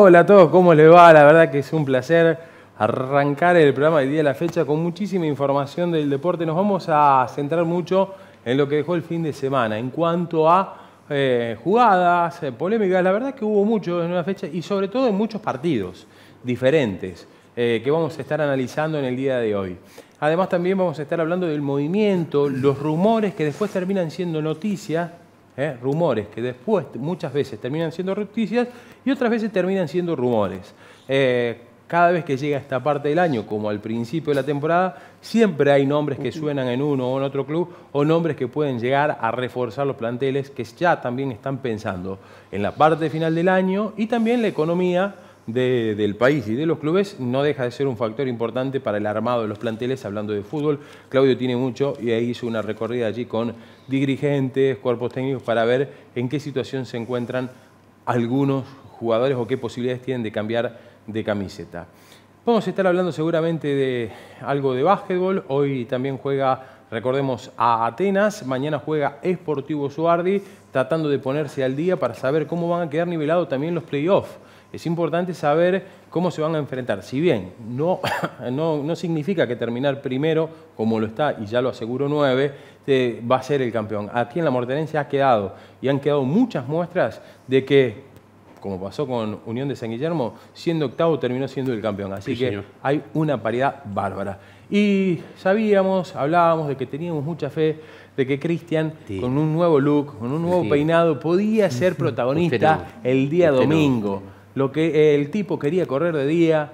Hola a todos, ¿cómo les va? La verdad que es un placer arrancar el programa del día de la fecha con muchísima información del deporte. Nos vamos a centrar mucho en lo que dejó el fin de semana. En cuanto a jugadas, polémicas, la verdad que hubo mucho en una fecha y sobre todo en muchos partidos diferentes que vamos a estar analizando en el día de hoy. Además también vamos a estar hablando del movimiento, los rumores que después terminan siendo noticias. Rumores que después muchas veces terminan siendo noticias y otras veces terminan siendo rumores. Cada vez que llega esta parte del año, como al principio de la temporada, siempre hay nombres que suenan en uno o en otro club o nombres que pueden llegar a reforzar los planteles que ya también están pensando en la parte final del año y también la economía del país y de los clubes no deja de ser un factor importante para el armado de los planteles. Hablando de fútbol, Claudio tiene mucho y ahí hizo una recorrida allí con dirigentes, cuerpos técnicos para ver en qué situación se encuentran algunos jugadores o qué posibilidades tienen de cambiar de camiseta. Vamos a estar hablando seguramente de algo de básquetbol. Hoy también juega, recordemos, a Atenas. Mañana juega Sportivo Suardi, tratando de ponerse al día para saber cómo van a quedar nivelados también los playoffs. Es importante saber cómo se van a enfrentar. Si bien no significa que terminar primero, como lo está, y ya lo aseguró 9, va a ser el campeón. Aquí en la Morterense ha quedado, y han quedado muchas muestras de que, como pasó con Unión de San Guillermo, siendo octavo terminó siendo el campeón. Así sí, que señor, hay una paridad bárbara. Y hablábamos de que teníamos mucha fe de que Cristian, sí, con un nuevo look, con un nuevo, sí, peinado, podía ser protagonista el día domingo. Lo que el tipo quería correr de día,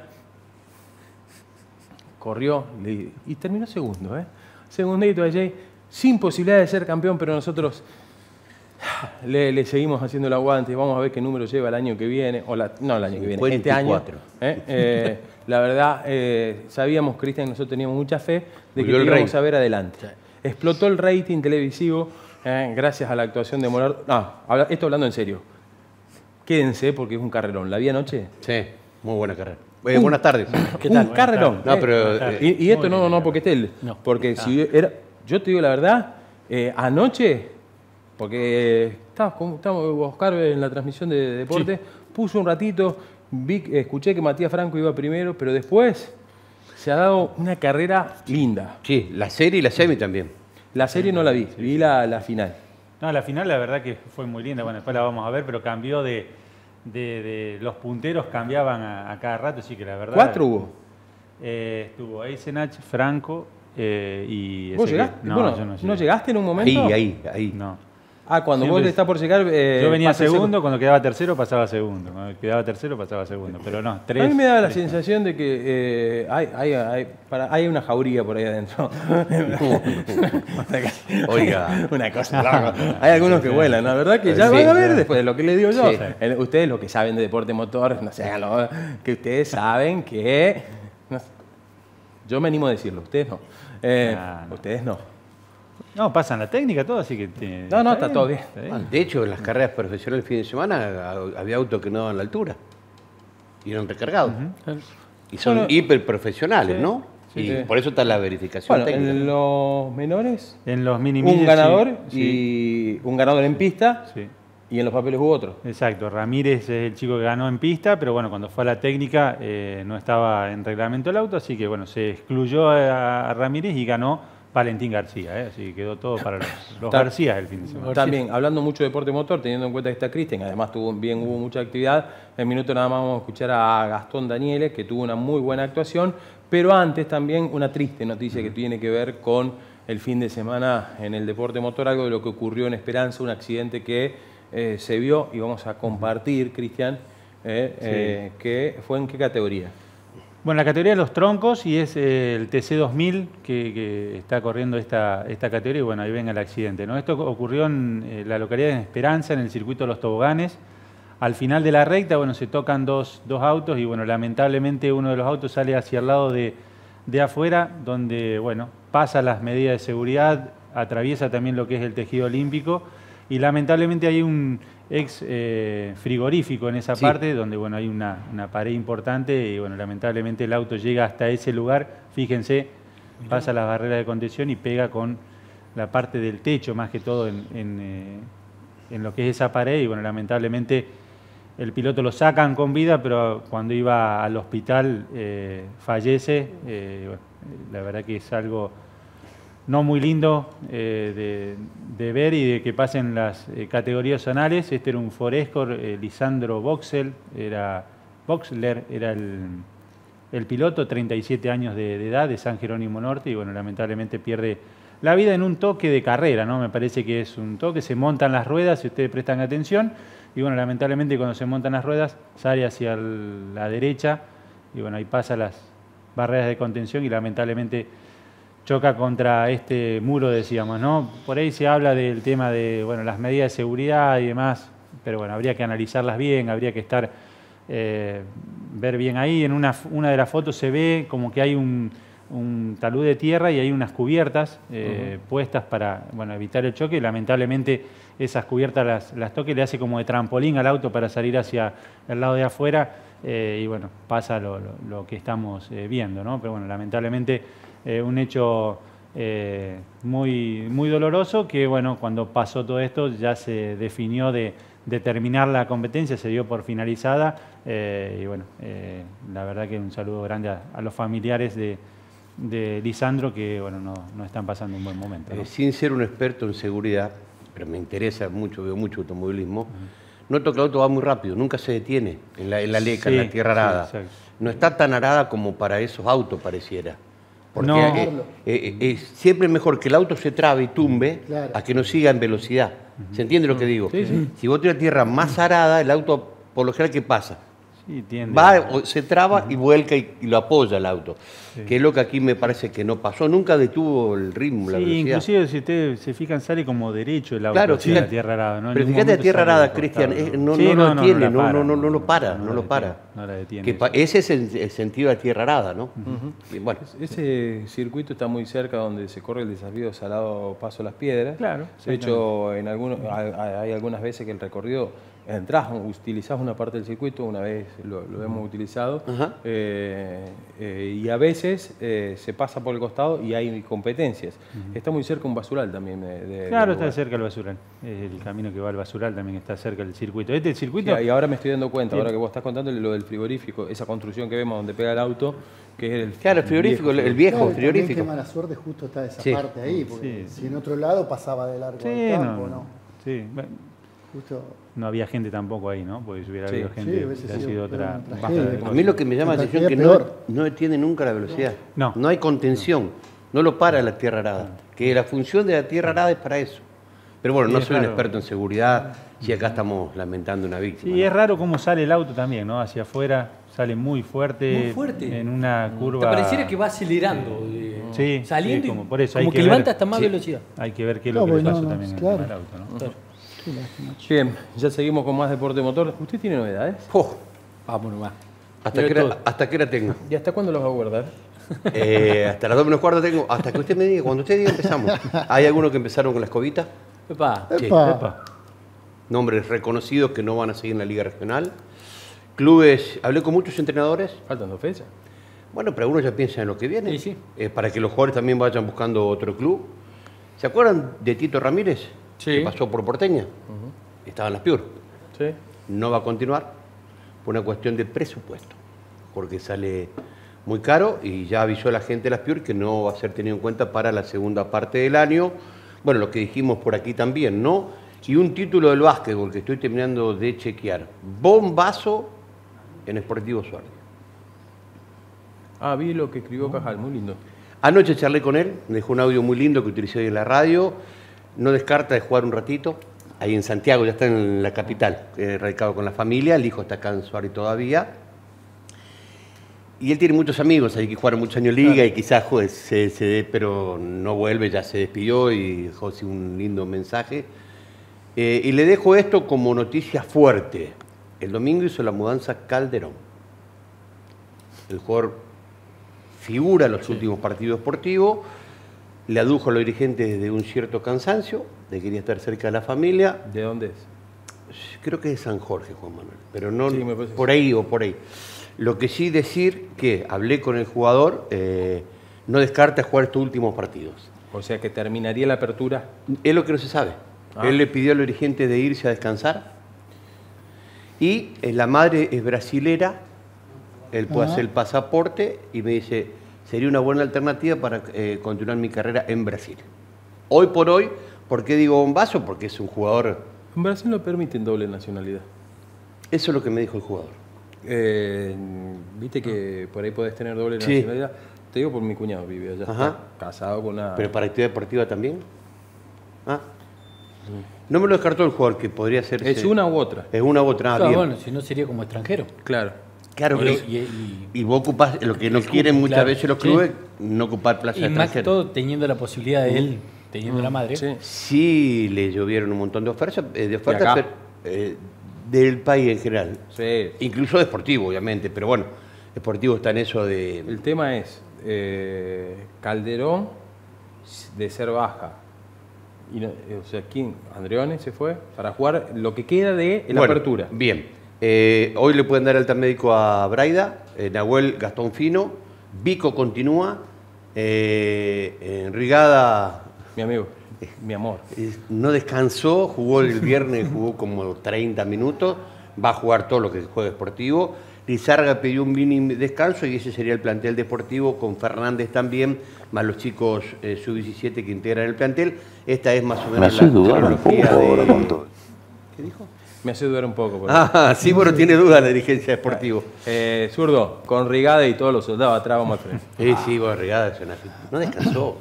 corrió y terminó segundo. Segundito allí, sin posibilidad de ser campeón, pero nosotros le seguimos haciendo el aguante. Vamos a ver qué número lleva el año que viene, no el año que viene, 54. Este año. La verdad, sabíamos, Cristian, nosotros teníamos mucha fe de que íbamos a ver adelante. Explotó el rating televisivo gracias a la actuación de Morado. No, esto hablando en serio. Quédense porque es un carrerón. ¿La vi anoche? Sí, muy buena carrera. Buenas tardes. ¿Qué tal? Un carrerón. No, pero, y esto no porque esté él. No. Porque si era, yo te digo la verdad, anoche, porque estábamos Oscar en la transmisión de deporte, sí, puso un ratito, escuché que Matías Franco iba primero, pero después se ha dado una carrera linda. Sí, la serie y la semi también. La serie no la vi, vi la final. No, la final la verdad que fue muy linda, bueno, después la vamos a ver, pero cambió de los punteros, cambiaban a cada rato, así que la verdad... ¿4 hubo? Estuvo Eisenach, Franco y... ¿Vos llegaste? No, bueno, yo no llegué. ¿No llegaste en un momento? Ahí. No. Cuando siempre vos estás por llegar... yo venía segundo, cuando quedaba tercero pasaba segundo, cuando quedaba tercero pasaba segundo, pero no, 3... A mí me da la sensación de que hay una jauría por ahí adentro. Oiga. Una cosa loca. Hay algunos que vuelan, la verdad que ya van a ver después de lo que les digo yo. Sí. Ustedes lo que saben de deporte motor, no sé, que ustedes saben que... Yo me animo a decirlo, ustedes no. Ustedes no. No, pasan la técnica, todo, así que... está todo bien. De hecho, en las carreras profesionales el fin de semana había autos que no daban la altura. Y eran recargados. Y son hiperprofesionales, sí, ¿no? Sí, y sí, por eso está la verificación técnica. En los menores, en los mini un ganador, sí, y un ganador en pista, sí, y en los papeles hubo otro. Exacto, Ramírez es el chico que ganó en pista, pero bueno, cuando fue a la técnica no estaba en reglamento el auto, así que bueno, se excluyó a Ramírez y ganó Valentín García, así que quedó todo para los García el fin de semana. También, hablando mucho de deporte motor, teniendo en cuenta que está Cristian, además hubo mucha actividad. En minuto nada más vamos a escuchar a Gastón Danieles, que tuvo una muy buena actuación, pero antes también una triste noticia que tiene que ver con el fin de semana en el deporte motor, algo de lo que ocurrió en Esperanza, un accidente que se vio y vamos a compartir, Cristian, que fue en qué categoría. Bueno, la categoría de los troncos y es el TC2000 que está corriendo esta categoría y bueno, ahí venga el accidente, ¿no? Esto ocurrió en la localidad de Esperanza, en el circuito de los toboganes. Al final de la recta, bueno, se tocan dos autos y bueno, lamentablemente uno de los autos sale hacia el lado de afuera, donde, bueno, pasa las medidas de seguridad, atraviesa también lo que es el tejido olímpico y lamentablemente hay un ex frigorífico en esa parte, donde bueno, hay una pared importante y bueno, lamentablemente el auto llega hasta ese lugar, fíjense, pasa las barreras de contención y pega con la parte del techo, más que todo en lo que es esa pared y bueno, lamentablemente el piloto lo sacan con vida, pero cuando iba al hospital fallece. Bueno, la verdad que es algo no muy lindo de ver y de que pasen las categorías zonales. Este era un Forescore, Lisandro Boxler era el piloto, 37 años de edad, de San Jerónimo Norte, y bueno, lamentablemente pierde la vida en un toque de carrera, ¿no? Me parece que es un toque, se montan las ruedas, si ustedes prestan atención, y bueno, lamentablemente cuando se montan las ruedas sale hacia la derecha, y bueno, ahí pasa las barreras de contención y lamentablemente choca contra este muro, decíamos, ¿no? Por ahí se habla del tema de, bueno, las medidas de seguridad y demás, pero bueno, habría que analizarlas bien, habría que estar, ver bien ahí. En una de las fotos se ve como que hay un talud de tierra y hay unas cubiertas puestas para, bueno, evitar el choque, y lamentablemente esas cubiertas las toque, le hace como de trampolín al auto para salir hacia el lado de afuera, y bueno, pasa lo que estamos viendo, ¿no? Pero bueno, lamentablemente un hecho muy, muy doloroso que, bueno, cuando pasó todo esto ya se definió de terminar la competencia, se dio por finalizada, y bueno, la verdad que un saludo grande a los familiares de Lisandro que, bueno, no están pasando un buen momento, ¿no? Sin ser un experto en seguridad, pero me interesa mucho, veo mucho automovilismo, noto que el auto va muy rápido, nunca se detiene en la leca, en la tierra arada. Sí, no está tan arada como para esos autos pareciera. Porque siempre es mejor que el auto se trabe y tumbe a que no siga en velocidad. ¿Se entiende lo que digo? Sí, sí. Si vos tenés tierra más arada, el auto, por lo general, ¿qué pasa? Sí, va, se traba y vuelca y lo apoya el auto. Sí. Que es lo que aquí me parece que no pasó. Nunca detuvo el ritmo, la velocidad. Inclusive, si ustedes se fijan, sale como derecho el auto, claro, sí, la tierra arada, ¿no? Pero fíjate la tierra arada, Cristian, no lo detiene, no lo para. No la detiene. Ese es el sentido de la tierra arada, ¿no? Bueno. Ese circuito está muy cerca donde se corre el desafío Salado Paso Las Piedras. Claro. De hecho, hay algunas veces que el recorrido entrás, utilizás una parte del circuito, una vez lo hemos utilizado, y a veces se pasa por el costado y hay competencias. Está muy cerca un basural también. Claro, está cerca el basural. El camino que va al basural también está cerca del circuito. Este circuito... Sí, y ahora me estoy dando cuenta, ahora que vos estás contando lo del frigorífico, esa construcción que vemos donde pega el auto, que es el frigorífico, el viejo frigorífico. Qué mala suerte justo está esa parte ahí, porque si en otro lado pasaba de largo al campo, ¿no? Sí, justo... No había gente tampoco ahí, ¿no? Porque si hubiera habido gente, hubiera sido otra... A mí lo que me llama la atención es que no detiene nunca la velocidad. No hay contención. No lo para la tierra arada. Que la función de la tierra arada es para eso. Pero bueno, no soy un experto en seguridad, si acá estamos lamentando una víctima. Sí, ¿no? Es raro cómo sale el auto también, ¿no? Hacia afuera, sale muy fuerte. Muy fuerte. En una curva... Te pareciera que va acelerando. Sí, saliendo, como por eso como que levanta hasta más velocidad. Hay que ver qué es lo que le pasó también al auto, ¿no? Claro. Bien, ya seguimos con más deporte motor. ¿Usted tiene novedades? Vamos nomás. ¿Hasta qué hora tengo? ¿Y hasta cuándo los va a guardar? Hasta las 2 menos cuarto tengo. Hasta que usted me diga, cuando usted diga empezamos. ¿Hay algunos que empezaron con la escobita? Epa. Nombres reconocidos que no van a seguir en la Liga Regional. Clubes, hablé con muchos entrenadores. Faltan 2 fechas. Bueno, pero algunos ya piensan en lo que viene. Sí. Para que los jugadores también vayan buscando otro club. ¿Se acuerdan de Tito Ramírez? Sí. Que pasó por Porteña. Estaba en las Piur. Sí. No va a continuar por una cuestión de presupuesto, porque sale muy caro y ya avisó a la gente de las Piur que no va a ser tenido en cuenta para la segunda parte del año. Bueno, lo que dijimos por aquí también, ¿no? Y un título del básquetbol que estoy terminando de chequear. Bombazo en Sportivo Suárez. Vi lo que escribió Cajal, muy lindo. Anoche charlé con él, me dejó un audio muy lindo que utilicé hoy en la radio. No descarta de jugar un ratito. Ahí en Santiago, ya está en la capital, radicado con la familia. El hijo está acá en Suárez todavía. Y él tiene muchos amigos ahí que jugaron muchos años liga y quizás se dé, pero no vuelve, ya se despidió y dejó así un lindo mensaje. Y le dejo esto como noticia fuerte. El domingo hizo la mudanza Calderón. El jugador figura en los últimos partidos deportivos. Le adujo a los dirigentes de un cierto cansancio, de quería estar cerca de la familia. ¿De dónde es? Creo que es de San Jorge, Juan Manuel, pero no por ahí o por ahí. Lo que sí decir que hablé con el jugador, no descarta jugar estos últimos partidos. O sea que terminaría la apertura. Es lo que no se sabe. Él le pidió a los dirigentes de irse a descansar Y la madre es brasilera, él puede hacer el pasaporte y me dice, sería una buena alternativa para continuar mi carrera en Brasil. Hoy por hoy, ¿por qué digo bombazo? Porque es un jugador... En Brasil no permiten doble nacionalidad. Eso es lo que me dijo el jugador. Viste que por ahí podés tener doble nacionalidad. Te digo por mi cuñado, vive allá. Está casado con una... ¿Pero para actividad deportiva también? No me lo descartó el jugador, que podría ser... ¿Es una u otra? Es una u otra. Claro, bien. bueno, si no sería como extranjero. Claro. Claro, y vos ocupás, lo que no quieren muchas veces los clubes, no ocupar plaza de Y más que extranjero. todo teniendo la posibilidad de él, teniendo la madre. Sí. Sí le llovieron un montón de ofertas, acá? pero, del país en general. Sí. Incluso deportivo, obviamente, pero bueno, deportivo está en eso de... El tema es Calderón de ser baja. Y no, o sea, ¿quién? Andreone se fue para jugar lo que queda de la apertura. Bien. Hoy le pueden dar alta médico a Braida, Nahuel Gastón Fino, Vico continúa, Rigada... Mi amigo, mi amor. No descansó, jugó el viernes, jugó como 30 minutos, va a jugar todo lo que juega deportivo. Lizarga pidió un mini descanso y ese sería el plantel deportivo, con Fernández también, más los chicos sub-17 que integran el plantel. Esta es más o menos la cronología de... ¿Qué dijo? Me hace dudar un poco. Sí, bueno, tiene duda la dirigencia deportiva. Zurdo, con Rigada y todos los soldados atrás vamos al frente. Sí, bueno, Rigada no descansó.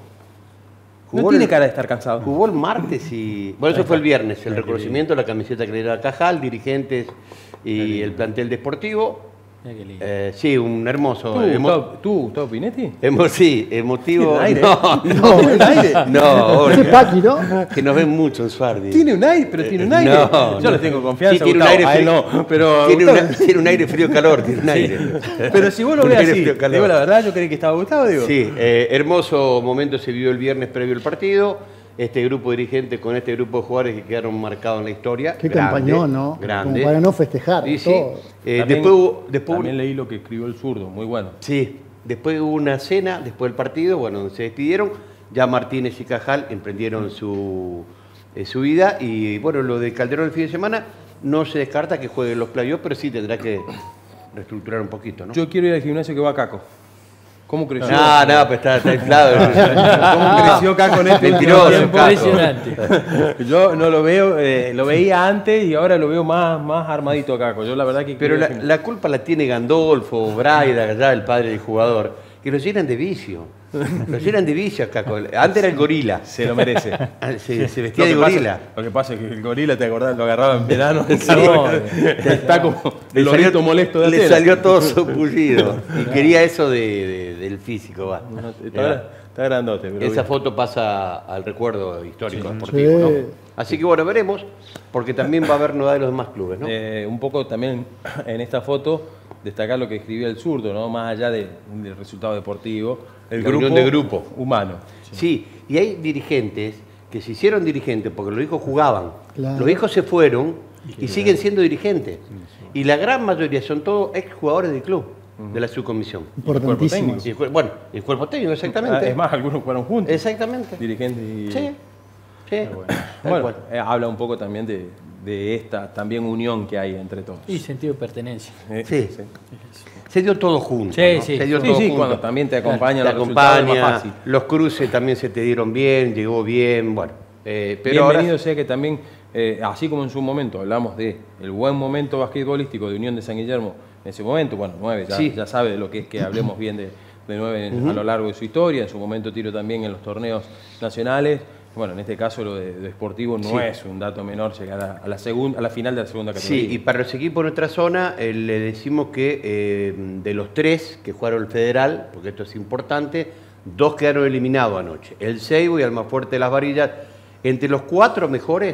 No tiene cara de estar cansado. Jugó el martes y... Bueno, eso fue el viernes, el reconocimiento, la camiseta que le dio a Cajal, dirigentes y el plantel deportivo. Sí, un hermoso... ¿Tú, Gustavo Pinetti? Sí, emotivo. ¿Tiene un aire? ¿Tiene un aire? No, Ese Paqui, ¿no? que nos ven mucho en Suardi. Tiene un aire, pero tiene un aire. Yo le tengo confianza. Sí, tiene un Gustavo. aire A él frío. no, pero Tiene un aire frío-calor, tiene un aire. Pero si vos lo Un ves aire así, frío-calor. digo la verdad, yo creí que estaba Gustavo, digo. Sí, hermoso momento se vivió el viernes previo al partido. Este grupo dirigente con este grupo de jugadores que quedaron marcados en la historia. Qué Grande, campañón, ¿no? Grande. Como para no festejar. Sí, sí. todo. También leí lo que escribió el Zurdo, muy bueno. Sí, después hubo una cena, después del partido, bueno, donde se despidieron. Ya Martínez y Cajal emprendieron su vida. Y bueno, lo de Calderón el fin de semana no se descarta que juegue los playoffs, pero sí tendrá que reestructurar un poquito, ¿no? Yo quiero ir al gimnasio que va Caco. ¿Cómo creció? No, pues está inflado. ¿Cómo creció Caco en este Mentiroso, tiempo? Caco. Impresionante. Yo no lo veo, lo veía antes y ahora lo veo más armadito a Caco. Yo la verdad que... Pero la culpa la tiene Gandolfo, Braida, allá el padre del jugador, que lo llenan de vicio. Lo llenan de vicio acá. Antes era el gorila. Se lo merece. Se vestía de gorila. Lo que pasa es que el gorila, ¿te acordás? Lo agarraba en verano. Está como Le el lorito molesto de le Atena. salió todo supullido. Y quería eso del físico. Va. Está grandote. Pero Esa bien. foto pasa al recuerdo histórico deportivo. ¿no? Así que bueno, veremos, porque también va a haber novedades de los demás clubes, ¿no? Un poco también en esta foto destacar lo que escribía el Zurdo, ¿no? Más allá del resultado deportivo, el La unión de grupo. humano. Sí, y hay dirigentes que se hicieron dirigentes porque los hijos jugaban. Claro. Los hijos se fueron y siguen siendo dirigentes. Y la gran mayoría son todos exjugadores del club, de la subcomisión. Importantísimo. técnico. Y bueno, el cuerpo técnico, exactamente. Es más, algunos jugaron juntos. Exactamente. Dirigentes y... Sí, sí. Tal Bueno, cual. habla un poco también de esta también unión que hay entre todos. Y sentido de pertenencia. Sí. Se dio todo junto. Sí, ¿no? sí. Se dio Sí, todo sí, junto. cuando también te acompañan Te los resultados es más acompaña, fácil. los cruces también se te dieron bien, llegó bien, bueno. Pero Bienvenido ahora, sea que también, así como en su momento hablamos de el buen momento basquetbolístico de Unión de San Guillermo, en ese momento, bueno, 9, Sí. ya sabe de lo que es que hablemos bien de 9 a lo largo de su historia, en su momento tiro también en los torneos nacionales. Bueno, en este caso lo de Sportivo no Sí. es un dato menor llegar a la final de la segunda categoría. sí, y para los equipos de nuestra zona le decimos que de los 3 que jugaron el Federal, porque esto es importante, 2 quedaron eliminados anoche. El Seibo y Almafuerte de las Varillas. Entre los 4 mejores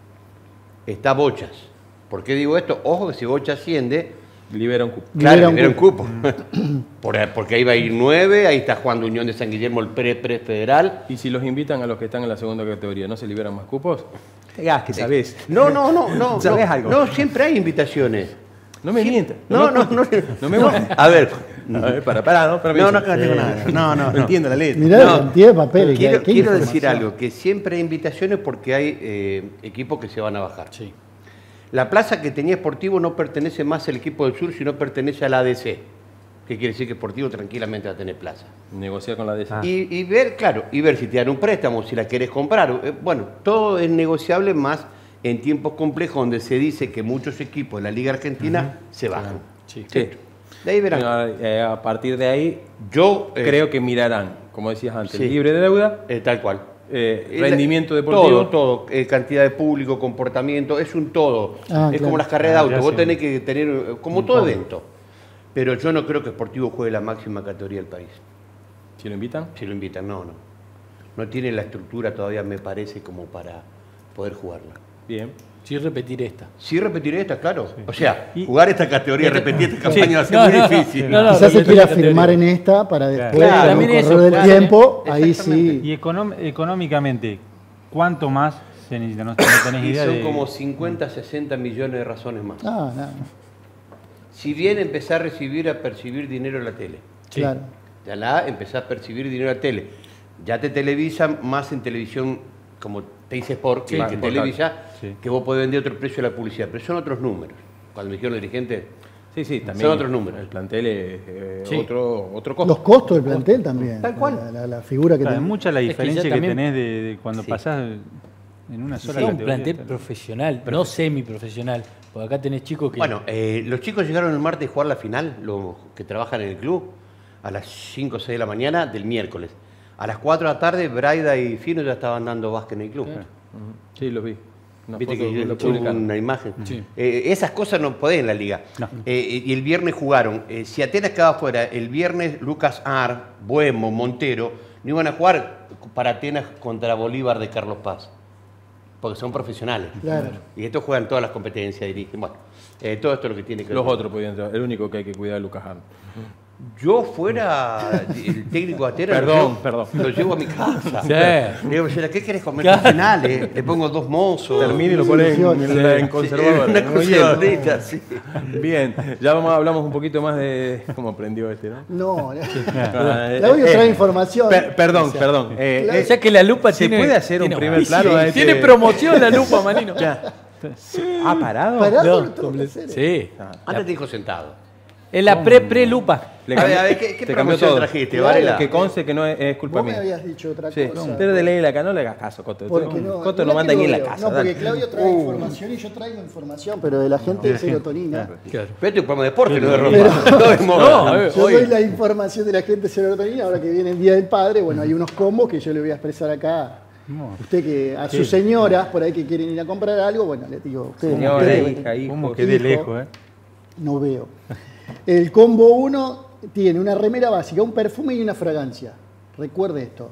está Bochas. ¿Por qué digo esto? Ojo que si Bochas asciende, Libera un cupo. claro, Libera un libera un cupo. Porque ahí va a ir 9, ahí está jugando Unión de San Guillermo, el pre-federal. Y si los invitan a los que están en la segunda categoría, ¿no se liberan más cupos? Que sabés. No. ¿Sabés algo? No, siempre hay invitaciones. No me mientas. No. No me muestres. A ver. A ver, para, ¿no? No, no tengo nada. No. entiendo la letra. Mirá la cantidad de papeles. Quiero qué decir información. algo, que siempre hay invitaciones porque hay equipos que se van a bajar. Sí. La plaza que tenía Sportivo no pertenece más al equipo del sur, sino pertenece a la ADC. ¿Qué quiere decir que Sportivo tranquilamente va a tener plaza? Negociar con la DC. Y ver, claro, y ver si te dan un préstamo, si la querés comprar. Bueno, todo es negociable más en tiempos complejos donde se dice que muchos equipos de la Liga Argentina se bajan. Sí. De ahí verán. A partir de ahí, Yo creo que mirarán, como decías antes, sí. libre de deuda, tal cual. rendimiento deportivo. Todo, cantidad de público, comportamiento, es un todo. Es claro. como las carreras de auto, Ya vos sé. tenés que tener, como todo evento. Pero yo no creo que Sportivo juegue la máxima categoría del país. Si lo invitan. Si lo invitan, no. No tiene la estructura todavía, me parece, como para poder jugarla. Bien. Sí, repetir esta. Sí, repetiré esta, claro. O sea, Y- jugar esta categoría, repetir esta Sí. campaña va a ser No, muy no, difícil. no, no. Quizás se repetir quiera la categoría. firmar en esta para después, Claro, con el también eso, correr del claro. tiempo, ahí Exactamente. sí. Y económicamente, ¿cuánto más se necesita? No tenés Y idea son de... como 50, 60 millones de razones más. Ah, no, Si bien empezar a percibir dinero en la tele. Sí. claro. Ya la empezás a percibir dinero en la tele. Ya te televisan más en televisión, como te dice Sport, Sí, que por televisa, Sí. que vos podés vender otro precio a la publicidad. Pero son otros números. Cuando me dijeron los dirigentes, Sí, también. Son otros números. El plantel es Sí. otro costo. Los costos del plantel también. Tal cual. La figura que Claro, es tenemos. mucha la Es que diferencia ya que, también- tenés de cuando Sí. pasás en una sola Sí, un categoría. plantel profesional, no semiprofesional. Porque acá tenés chicos que. bueno, los chicos llegaron el martes a jugar la final, los que trabajan en el club, a las 5 o 6 de la mañana del miércoles. A las 4 de la tarde, Braida y Fino ya estaban dando básquet en el club. Ujú. Sí, lo vi. Una Viste foto que yo lo tuve publicaron. una imagen. Sí. Esas cosas no podés en la liga. No. Y el viernes jugaron. Si Atenas quedaba fuera, el viernes Lucas Ar, Buemo, Montero, no iban a jugar para Atenas contra Bolívar de Carlos Paz. Porque son profesionales. Claro. Y estos juegan todas las competencias, dirigen. Bueno, todo esto es lo que tiene que Los ver. otros podían entrar. El único que hay que cuidar es Lucas Hahn. Yo fuera el técnico de Atenas, Perdón. lo llevo a mi casa. Sí. Le digo, ¿qué querés comer al final? Le pongo 2 mozos. Termina y lo pone en conservador. Una Muy cosa bien. bonita, sí. Bien, ya hablamos un poquito más de cómo aprendió este, ¿no? No, Ah, Claudio trae información. Perdón. O sea que la lupa ¿Se tiene. puede hacer un tiene- primer plano a este- Tiene promoción la lupa, Marino. ¿Ha parado? Parado, No, todo en serio. Sí. Antes te dijo sentado. Es la pre-lupa. Le A cambió- ver, ¿qué te cambió promoción todo. trajiste, Claro, Varela? Que conste que no es culpa Vos me mía. habías dicho otra Sí, cosa. pero de ley acá, no le hagas caso, Coto. Porque no, Coto no no es manda que ni en lo la veo. casa. No, porque dale. Claudio trae información y yo traigo información, pero de la gente de serotonina. Claro. Pero este es un programa de deporte, no de ropa. No de moda. No, Yo hoy- doy la información de la gente de serotonina, ahora que viene el Día del Padre, bueno, hay unos combos que yo le voy a expresar acá. Usted que a sus señoras por ahí que quieren ir a comprar algo, bueno, les digo, ustedes, Señora, ustedes, hija, hijo. ¿Cómo quedé hijo. lejos, no veo. El combo 1 tiene una remera básica, un perfume y una fragancia. Recuerde esto,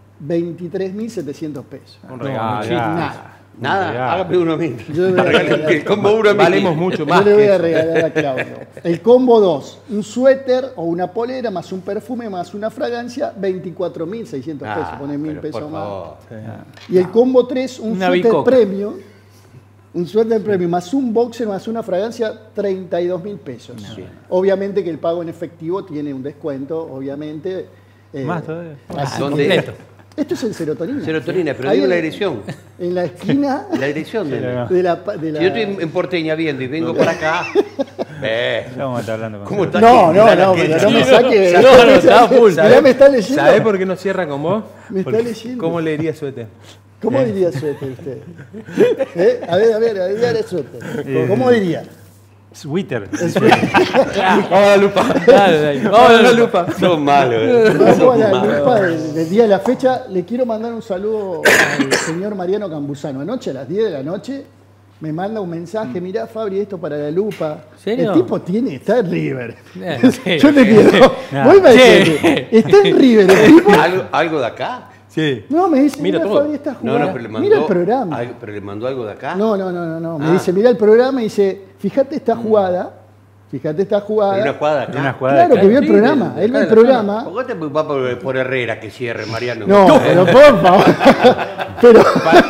23.700 pesos. Un regalo. Nada. Nada, hágame uno mismo. Yo le voy a regalar- El combo uno a mí. Valemos mucho Yo más. le voy que a eso. regalar a Claudio. El combo 2, un suéter o una polera más un perfume más una fragancia, 24.600 pesos, pone 1.000 pero pesos por más. favor. Y el combo 3, un Una suéter bicoca. premium, un suéter premium más un boxer más una fragancia, 32.000 pesos. Obviamente que el pago en efectivo tiene un descuento, obviamente. Más todavía. así ¿Dónde? que- completo. Esto es en serotonina. Serotonina, pero Ahí digo en- la dirección. En la esquina La dirección de la... de la... Si yo estoy en Porteña viendo y vengo para acá. Ya vamos a estar hablando con ¿Cómo él. está? No, Mirá no, que- pero no me Sí, saque. no, está full. Mirá, me está leyendo. ¿Sabés por qué no cierra con vos? Me está leyendo. ¿Cómo le diría suéter? ¿Cómo diría suéter usted? A ver, el suéter. ¿Cómo diría? Twitter. Vamos a la lupa. Dale. Vamos a la lupa. Son malos. Vamos a la lupa del día de la fecha. Le quiero mandar un saludo al señor Mariano Campuzano. Anoche a las 10 de la noche me manda un mensaje. Mirá, Fabri, esto para la lupa. ¿Serio? El tipo está en River. Sí. Yo te quiero. Vos me decís, está en River. El tipo. ¿Algo de acá? Sí. No, me dice, Mira mira, todo. Fabri, está No, jugando. no, pero le mandó. Mira el programa. ¿Pero le mandó algo de acá? No. Me Ah. dice, mira el programa y dice, fíjate esta jugada. Fíjate esta Pero una jugada. jugada de acá. Una jugada Claro de que vio el Sí, programa. de Él ve acá el de la programa. ¿Por qué te preocupas por Herrera que cierre, Mariano? No, pero por favor. Pero.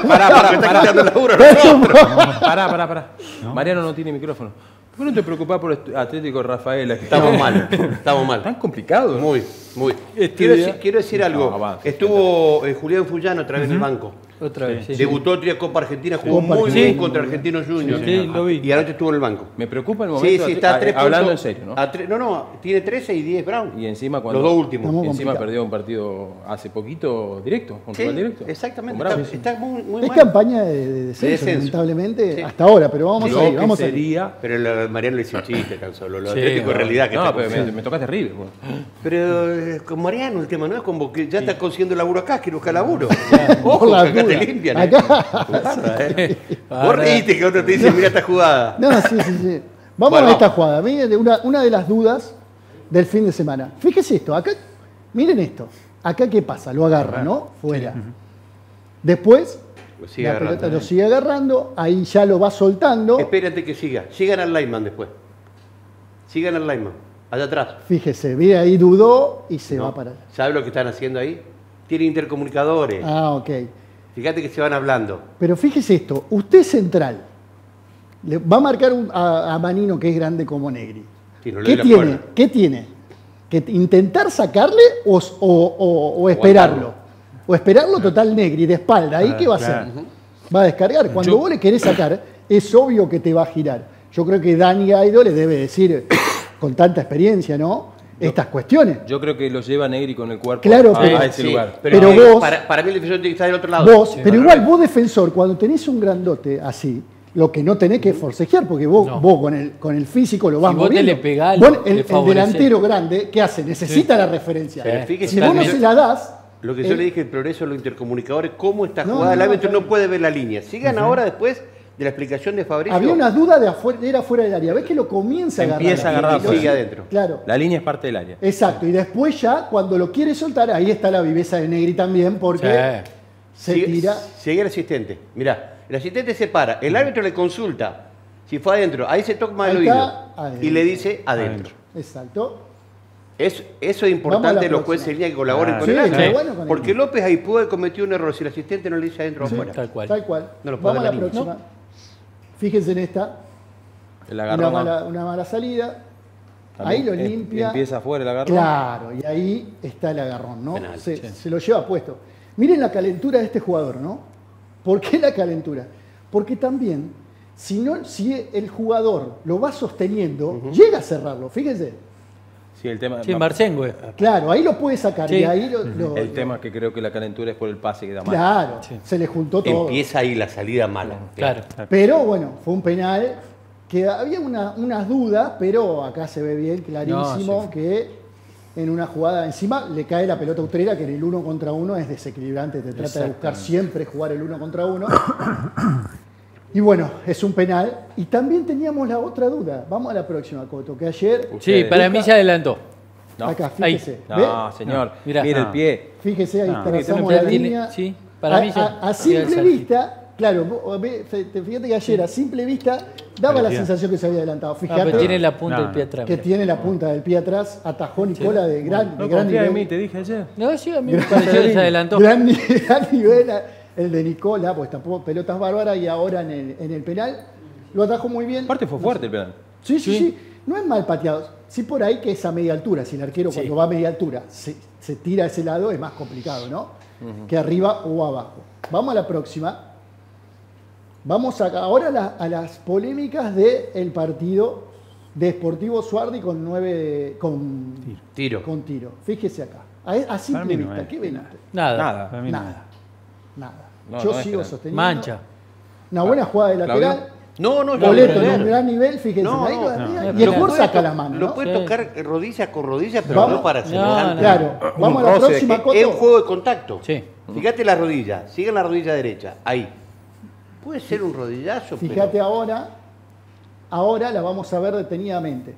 Pará. Mariano no tiene micrófono. ¿Por qué no te preocupás por Atlético Rafaela? Que Estamos mal. Tan complicado. Muy. Este día- Quiero decir algo. No, avanza. Estuvo Julián Fullano otra vez en el banco. Otra vez, sí. Debutó otro día Copa Argentina, jugó Copa muy Argentina. bien contra Argentinos Juniors. Sí, lo vi. Y anoche estuvo en el banco. Me preocupa el momento. Sí, está a 3 hablando en puntos. serio, ¿no? No, tiene 13 y 10 Brown. Y encima cuando Los dos últimos. Estamos encima complicado. perdió un partido hace poquito directo, con Sí, rival directo. exactamente. Con Bravo. Está muy Es mal. campaña de descenso, descenso. lamentablemente, Sí. hasta ahora, pero vamos Lo a ir, que vamos a ir. sería... Pero Mariano le hizo un chiste tan solo. Lo Sí, Atlético en no. realidad que No, está pero consiguiendo. me tocaste terrible. Bueno. Pero con Mariano el tema no es como que ya está consiguiendo laburo acá, quiere buscar laburo. Ojo, Por que las acá te dudas. limpian. Acá. Guarda, Vos Ahora- reíste que otro te dice, mira esta jugada. No, sí. Vamos Bueno, a esta jugada. Miren, una de las dudas del fin de semana. Fíjese esto, acá, miren esto. Acá qué pasa, lo agarra, ¿no? Fuera. Después, Lo sigue la agarrando. pelota lo sigue agarrando, ahí ya lo va soltando. Espérate que siga. Sigan al lineman después. Sigan al lineman. Allá atrás. Fíjese, ve ahí dudó y se ¿No? va para allá. ¿Sabes lo que están haciendo ahí? Tiene intercomunicadores. Ah, ok. Fíjate que se van hablando. Pero fíjese esto, usted es central. Le va a marcar a Manino, que es grande como Negri. Sí, no le ¿Qué doy la tiene? cuerda. ¿Qué tiene? ¿Que intentar sacarle o esperarlo? O esperarlo total Negri, de espalda. ¿Ahí qué va a hacer? claro. Va a descargar. Cuando vos le querés sacar, es obvio que te va a girar. Yo creo que Dani Gaido le debe decir, con tanta experiencia, ¿no? Estas cuestiones. Yo creo que lo lleva Negri con el cuerpo Claro, a, pero- a ese Sí, lugar. Pero que vos- para mí el defensor tiene que estar del otro lado. Vos, Sí, pero al igual revés. vos defensor, cuando tenés un grandote así, lo que no tenés que forcejear, porque vos, No. vos con el físico lo vas Si vos te moviendo. le pegás, Vos, le el favorecés. delantero grande, ¿qué hace? Necesita la referencia. Pero fíjese, Si vos no también- se la das, Lo que yo le dije, el progreso de los intercomunicadores, cómo está No, jugada. no, El árbitro no, no puede ver la línea. Sigan ahora después de la explicación de Fabricio. había una duda de afuera, era fuera del área. ¿Ves que lo comienza a agarrar? Empieza a agarrar y sigue afuera. adentro. Claro. La línea es parte del área. Exacto. Y después ya, cuando lo quiere soltar, ahí está la viveza de Negri también, porque se Sigue- tira. Sigue el asistente. Mirá, el asistente se para. El árbitro le consulta si fue adentro. Ahí se toca el Ahí oído. está, adentro. Y le dice adentro. Exacto. Eso es Vamos a importante la los jueces próxima. en línea que colaboren Ah, con sí, el árbitro. está bueno con Porque el- López ahí pudo haber cometido un error si el asistente no le dice adentro o afuera. Tal cual. Tal cual. No lo puede Vamos a ver la la línea. próxima. Fíjense en esta. El Una agarrón. mala salida. también Ahí lo limpia. Empieza afuera el agarrón. Claro, y ahí está el agarrón, ¿no? Penal, Se lo lleva puesto. Miren la calentura de este jugador, ¿no? ¿Por qué la calentura? Porque también, si el jugador lo va sosteniendo, llega a cerrarlo, fíjense. Sí, el tema, Sí, Marcengue. Claro, ahí lo puede sacar Sí. y ahí el tema es que creo que la calentura es por el pase que da mal. Claro, Sí. se le juntó todo. Empieza ahí la salida mala. Claro. Pero bueno, fue un penal que había unas dudas, pero acá se ve bien, clarísimo, No, sí. que en una jugada encima le cae la pelota a Utrera, que en el 1 contra 1 es desequilibrante, te trata de buscar siempre jugar el 1 contra 1. Y bueno, es un penal. Y también teníamos la otra duda. Vamos a la próxima, Coto, que ayer, Sí, para mí se adelantó. No. acá, Ahí. fíjese, No, señor. Mirá. Mira el No. pie. fíjese ahí, No, trazamos ya la tiene- línea. sí, para mí ya a había simple el saltito. vista, claro, fíjate que ayer a simple vista daba la Parecía. sensación que se había adelantado. Ah, Fíjate pero tiene la punta No, del pie atrás. que mirá. tiene la punta del pie atrás, atajó Nicola de gran No nivel. confía en mí, te dije ayer. No, sí, a mí me pareció que se adelantó. Gran nivel el de Nicola, pues tapó pelotas bárbaras y ahora en el penal lo atajó muy bien. Aparte fue fuerte el penal. Sí. No es mal pateado. Sí por ahí que es a media altura. Si el arquero cuando va a media altura se tira a ese lado es más complicado, ¿no? Que arriba o abajo. Vamos a la próxima. Vamos ahora a las polémicas del partido de Sportivo Suardi con Tiro. con tiro. Fíjese acá. A simple Para mí no vista. es. ¿Qué ven? Nada. Nada. Para mí no. Nada. Nada. No, Yo no es sigo penal. sosteniendo. Mancha. Una buena jugada de Claudio. lateral. No, yo Boleto no, en un gran nivel, fíjense. No, ahí lo no, hacía, no. y el Lo jugador puede saca to- la mano. Lo ¿no? puede Sí. tocar rodilla con rodilla, pero Vamos. no para No, semejante. Claro. Vamos a la roce. próxima, Es Coto. un juego de contacto. Sí. Fíjate la rodilla, sigue la rodilla derecha, ahí. Puede ser un rodillazo, Fíjate pero... ahora la vamos a ver detenidamente.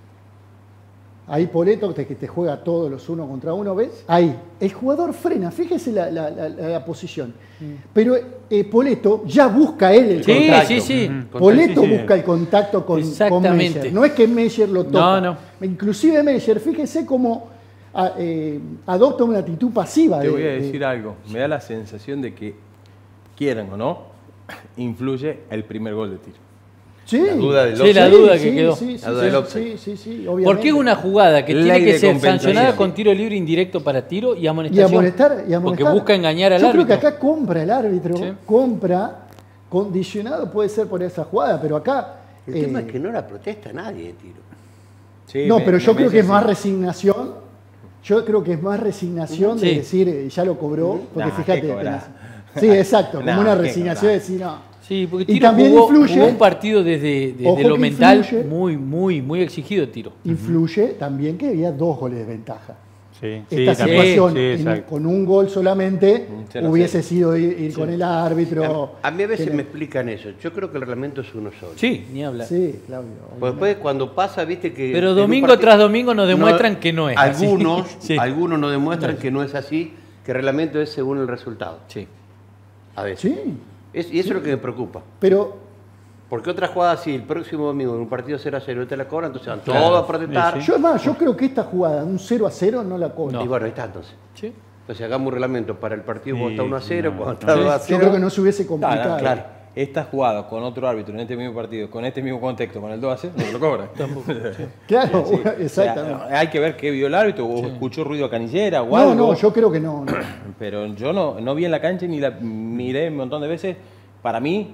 Ahí Poleto, que te juega todos los 1 contra 1, ¿ves? Ahí. El jugador frena, fíjese la posición. Pero Poleto ya busca él el Sí, contacto. sí, sí. Poleto Sí, sí. busca el contacto con Exactamente. Meyer. No es que Meyer lo toca. No, no. Inclusive Meyer, fíjese cómo adopta una actitud pasiva. Te voy a decir algo. Me da la sensación de que, quieran o no, influye el primer gol de tiro. Sí, La duda del Sí, la offside. duda que quedó. Sí, La duda del offside. sí, obviamente. Porque es una jugada que Ley tiene que de ser compensación. sancionada con tiro libre indirecto para tiro y Y amonestación. a molestar. Porque busca engañar al Yo árbitro. creo que acá compra el árbitro, Sí. compra, condicionado puede ser por esa jugada, pero acá... El tema es que no la protesta nadie de tiro. Sí, no, me- pero yo me creo que es parece más así. resignación. Yo creo que es más resignación de Sí. decir, ya lo cobró, porque Nah, fíjate. ¿qué cobrá? Sí, exacto, como Nah, una ¿qué resignación de cobrá? decir, no. Sí, porque Y Tiro también jugó influye- un partido desde Ojo lo que mental influye- muy exigido Tiro. Influye también que había 2 goles de ventaja. Sí, Esta también. situación, Sí, exacto. con un gol solamente, 0-0. hubiese sido ir con el árbitro. A mí a veces que me explican eso. Yo creo que el reglamento es uno solo. Sí, ni hablar. Sí, Claudio. Pues después cuando pasa, viste que... Pero en un domingo partido- tras domingo nos demuestran que no es así. Algunos, Sí. algunos nos demuestran que no es así, que el reglamento es según el resultado. Sí. A veces. Sí, Y eso es lo que me preocupa. pero Porque otras jugadas, si el próximo domingo en un partido 0-0 te la cobran, entonces van Claro. todos a protestar. Sí, yo es más, yo creo que esta jugada, un 0-0, no la cobra. No. Y bueno, ahí está entonces. Sí. Entonces hagamos un reglamento para el partido Sí, cuando está 1-0, no. cuando está 2-0. Yo creo que no se hubiese complicado. Claro. Esta jugada con otro árbitro en este mismo partido, con este mismo contexto, con el 2-0, no se lo cobran. Claro, Sí. O sea, exactamente. hay que ver qué vio el árbitro, o escuchó ruido a canillera o No, algo. no, yo creo que no. no. Pero yo no vi en la cancha ni la miré un montón de veces. Para mí,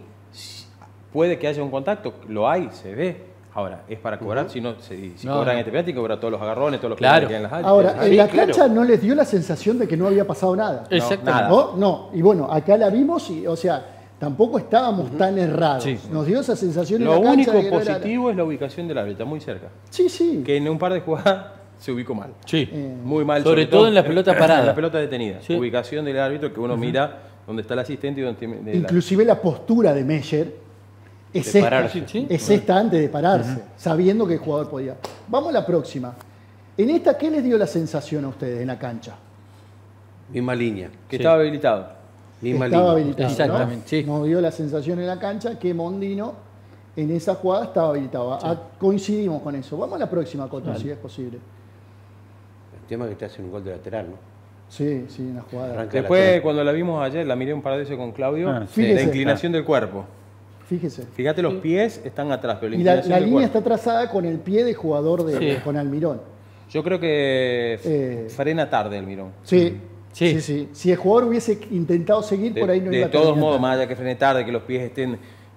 puede que haya un contacto, lo hay, se ve. Ahora, es para cobrar, si no, si No, cobran no. este penalti, cobra todos los agarrones, todos los Claro. penales que hay en las áreas. Ahora, en Sí, la claro. cancha no les dio la sensación de que no había pasado nada. Exactamente. nada. ¿No? No. Y bueno, acá la vimos y, o sea, tampoco estábamos tan errados. Sí. Nos dio esa sensación en Lo la cancha único de que no era- positivo es la ubicación del árbitro, muy cerca. Sí, sí. Que en un par de jugadas se ubicó mal. Sí. Muy mal. Sobre todo en la pelota parada. En la pelota detenida. Sí. Ubicación del árbitro que uno mira donde está el asistente y donde tiene... Inclusive la postura de Meyer es De esta, pararse. Sí. es esta antes de pararse, sabiendo que el jugador podía. Vamos a la próxima. En esta, ¿qué les dio la sensación a ustedes en la cancha? Misma línea. Que Sí. estaba habilitado. Misma Estaba línea. habilitado. ¿no? Exactamente, sí. Nos dio la sensación en la cancha que Mondino en esa jugada estaba habilitado. Coincidimos con eso. Vamos a la próxima, Coto, si es posible. El tema es que te hacen un gol de lateral, ¿no? Sí, sí, en la jugada. Arranca Después, lateral. cuando la vimos ayer, la miré un par de veces con Claudio, Ah, sí. la Fíjese. inclinación del cuerpo. Fíjese. Fíjate, los pies están atrás, pero la Y la inclinación del línea cuerpo. está trazada con el pie de jugador de, Sí. con Almirón. Yo creo que frena tarde el Mirón. Sí, Sí. sí, sí. Si el jugador hubiese intentado seguir, por ahí no iba De a todos terminar modos, tanto. más allá que frene tarde, que los pies estén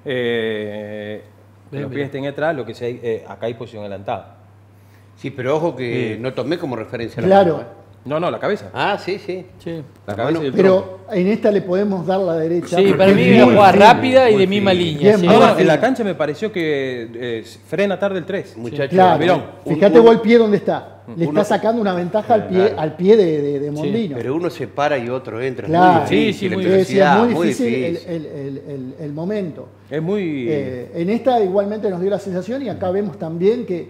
los pies estén atrás, lo que sea, acá hay posición adelantada. Sí, pero ojo que no tomé como referencia la Claro. mano, ¿eh? No, la cabeza. Ah, sí, sí. Sí. La cabeza y el tronco. Pero en esta le podemos dar la derecha. Sí, porque para mí es es una muy jugada fino. rápida y muy de misma fino. línea. Bien, sí. muy Ahora, fino. en la cancha me pareció que frena tarde el 3. Muchachos. Claro, Mirón, fíjate vos el pie donde está. Le uno- está sacando una ventaja al pie de Mondino. Pero uno se para y otro entra. Claro. Es muy difícil, Sí, sí, la muy Sí, sí, es velocidad, muy difícil, difícil. el momento. Es muy... En esta igualmente nos dio la sensación y acá vemos también que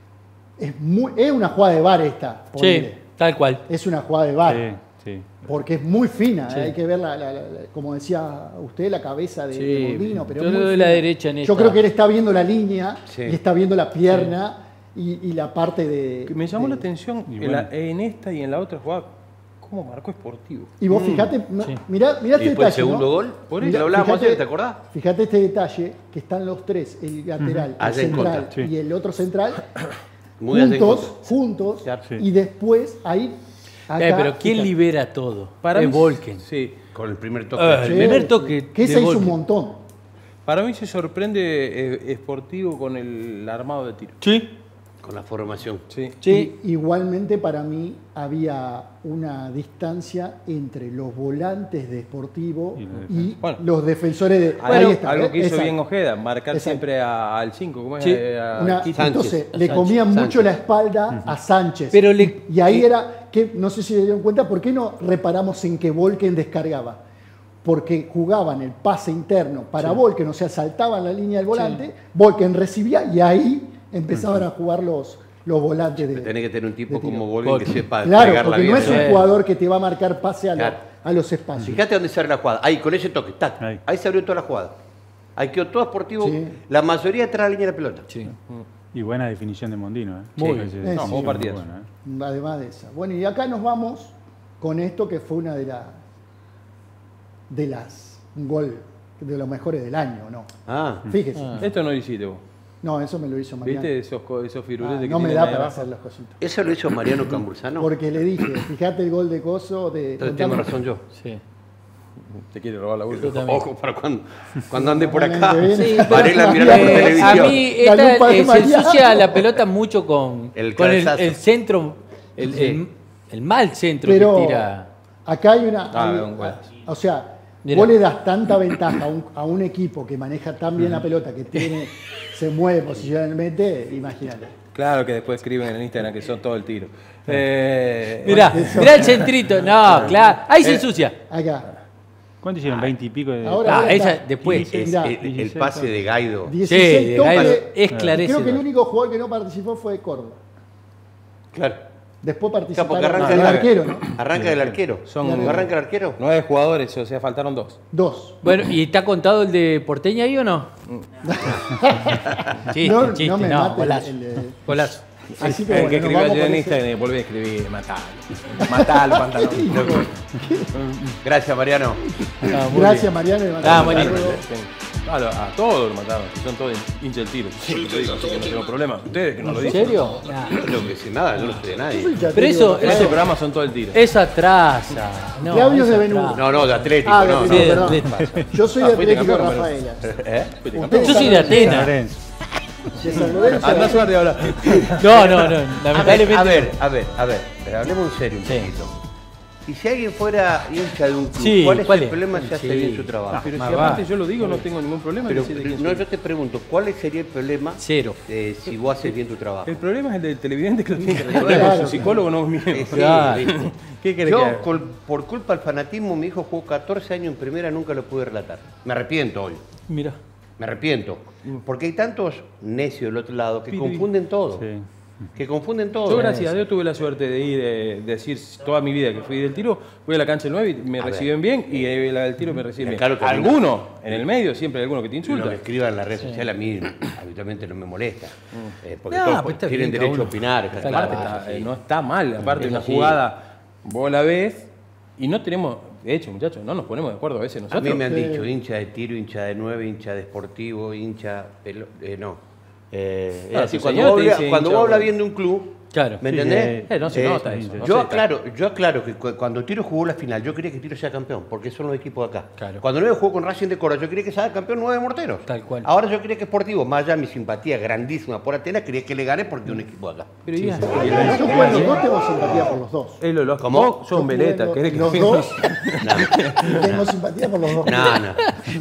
es una jugada de VAR esta. Sí, ponele. tal cual. Es una jugada de VAR. Sí, sí. Porque es muy fina, Sí. hay que ver, como decía usted, la cabeza de Sí, Mondino. Pero yo es le muy doy la fina. derecha en Yo esta. creo que él está viendo la línea Sí. y está viendo la pierna y la parte de... Que me llamó de- la atención Y en, bueno. en esta y en la otra jugada, cómo marcó Sportivo. Y vos fijate, Sí. mirá Y este después el detalle. segundo ¿no? gol, Por lo eso, hablábamos fíjate- ayer, ¿te acordás? Fíjate este detalle, que están los tres, el lateral, el Allá en central contra, sí. y el otro central, Muy allá en juntos, Claro. Sí. y después ahí... acá, Pero ¿quién fíjate. libera todo? Para es mí, Volken. Sí. Con el primer toque. Ah, Sí, el primer sí. toque Que de ese hizo un Volken. montón. Para mí se sorprende Sportivo con el armado de tiro. Sí. Con la formación. Sí. Sí. Igualmente para mí había una distancia entre los volantes de Sportivo y Bueno. los defensores de... Algo, ahí está, algo que hizo exacto. bien Ojeda, marcar Exacto. siempre al 5, ¿cómo es? Sí. A Una- Quito. entonces Sánchez. le A comían Sánchez. mucho la espalda a Sánchez. Pero y ahí era, que no sé si se dieron cuenta, ¿por qué no reparamos en que Volken descargaba? Porque jugaban el pase interno para Volken, o sea, saltaban la línea del volante, Volken recibía y ahí empezaban a jugar los volantes de... Tenés que tener un tipo de tiro. como Volken que sepa Claro, pegarla porque bien. no es un ¿eh? jugador que te va a marcar pase Claro. a los espacios. Fíjate dónde se abre la jugada. Ahí, con ese toque. Tac. Ahí. Ahí se abrió toda la jugada. Ahí quedó todo Sportivo. Sí. La mayoría detrás de la línea de la pelota. Sí. Y buena definición de Mondino. ¿eh? Muy Sí, bien. No, Sí, buen sí, partido. bueno, ¿eh? Además de esa. Bueno, y acá nos vamos con esto que fue una de las un gol de los mejores del año, ¿no? Ah, Fíjese. Esto no lo hiciste vos. No, eso me lo hizo Mariano. ¿Viste esos firuletes que no me tienen da ahí para abajo? hacer los cositos. ¿eso lo hizo Mariano Cambursano? Porque le dije, fíjate el gol de Coso de. Entonces tengo razón yo. Sí. Te quiere robar la Yo última. también. Ojo, para cuando ande por acá. Sí, Varela mirando por A televisión. mí La esta, lupa de se Mariano. ensucia la pelota mucho con El con cabezazo. el centro, Sí. el mal centro Pero que tira. acá hay una. Un golazo. O sea, Mirá. vos le das tanta ventaja a un equipo que maneja tan bien la pelota, que se mueve posicionalmente, imagínate. Claro que después escriben en el Instagram que son todo el tiro. Mirá, mirá el centrito. No, claro. Ahí se ensucia. Acá. ¿Cuánto hicieron? 20 y pico de... Ahora- Ah, esa después. Es Mirá. el pase de Gaido. 16 de toques. Gaido es Creo que esclarecedor. el único jugador que no participó fue Córdoba. Claro. Después Claro, porque participaron arranca el arquero, ¿no? Arranca el arquero. Son- ¿No arranca el arquero? 9 jugadores, o sea, faltaron 2. 2. Bueno, ¿y está contado el de Porteña ahí o no? Chiste, No, chiste, no me no, mate golazo. el- Golazo. Así que El bueno, que nos escribió vamos ayer en con ese. Instagram y vuelve a escribir, matalo. Matalo, pantalón. Gracias, Mariano. Ah, muy Gracias, bien. Mariano. y Ah, Mariano. buenísimo. A todos lo mataron, son todos hinchas del tiro. Sí, lo digo, así que no tengo problema. Ustedes que no lo ¿En dicen. serio? Nah. Yo que sé nada, yo no sé de nadie. Yo soy Pero Chaterio, eso- En Rafael. este programa son todo el tiro. Eso atrasa. No, Claudio eso de Benú. atrasa. No, de Atlético, Ah, de no. Atlético, Sí, perdón. Atlético. Yo soy de fuiste Atlético campeón, pero- Rafaela. ¿Eh? Ustedes Yo soy de saben- Atenas. Lorenzo. de San Lorenzo. Anda suerte ahora. No, lamentablemente. A ver, hablemos en serio un Sí. poquito. Y si alguien fuera hincha de un club, Sí, ¿cuál es ¿cuál el es? problema si hace Sí. bien su trabajo? Pero si Más aparte va. yo lo digo, no tengo ningún problema. en Pero, decir de quién no, soy. yo te pregunto, ¿cuál sería el problema Cero. si vos haces bien tu trabajo? El problema es el del televidente que lo tiene que resolver. Claro. Su psicólogo no es mío. Sí, Claro. ¿viste? ¿Qué querés que Yo, haga? por culpa del fanatismo, mi hijo jugó 14 años en primera, nunca lo pude relatar. Me arrepiento hoy, Mira. me arrepiento. Porque hay tantos necios del otro lado que Piri. confunden todo. Sí. Que confunden todo. Yo, gracias a Dios, tuve la suerte de ir, decir toda mi vida que fui del tiro, fui a la cancha del 9 y me reciben bien, y la del tiro me reciben bien. Claro que Algunos, en el medio, siempre hay alguno que te Lo que insulta. escriban en las redes sociales a mí habitualmente no me molesta. Porque No, todos pues está tienen bien, derecho cada a uno. opinar. está Está claro. Aparte, no está mal. Aparte, Es una así. jugada, vos la ves y no tenemos. De hecho, muchachos, no nos ponemos de acuerdo a veces A nosotros. mí me han dicho hincha de tiro, hincha de 9, hincha de deportivo, hincha. No. Es Claro, así, tu cuando señor vos, te dice cuando hincha, vos hablas bueno. bien de un club, Claro. ¿me Sí, entendés? no se nota eso. no yo, sé, aclaro que cuando Tiro jugó la final, yo quería que Tiro sea campeón, porque son los equipos de acá. Claro. Cuando 9 jugó con Racing de Córdoba, yo quería que sea campeón 9 morteros. Tal cual. Ahora yo quería que Sportivo, más allá de mi simpatía grandísima por Atenas, quería que le gane porque es un equipo de acá. Pero ya, Yo por los dos tengo simpatía por los dos. es lo lógico. ¿Cómo? Vos sos un Yo veleta, jugué querés que los dos. Tengo simpatía por los dos. No.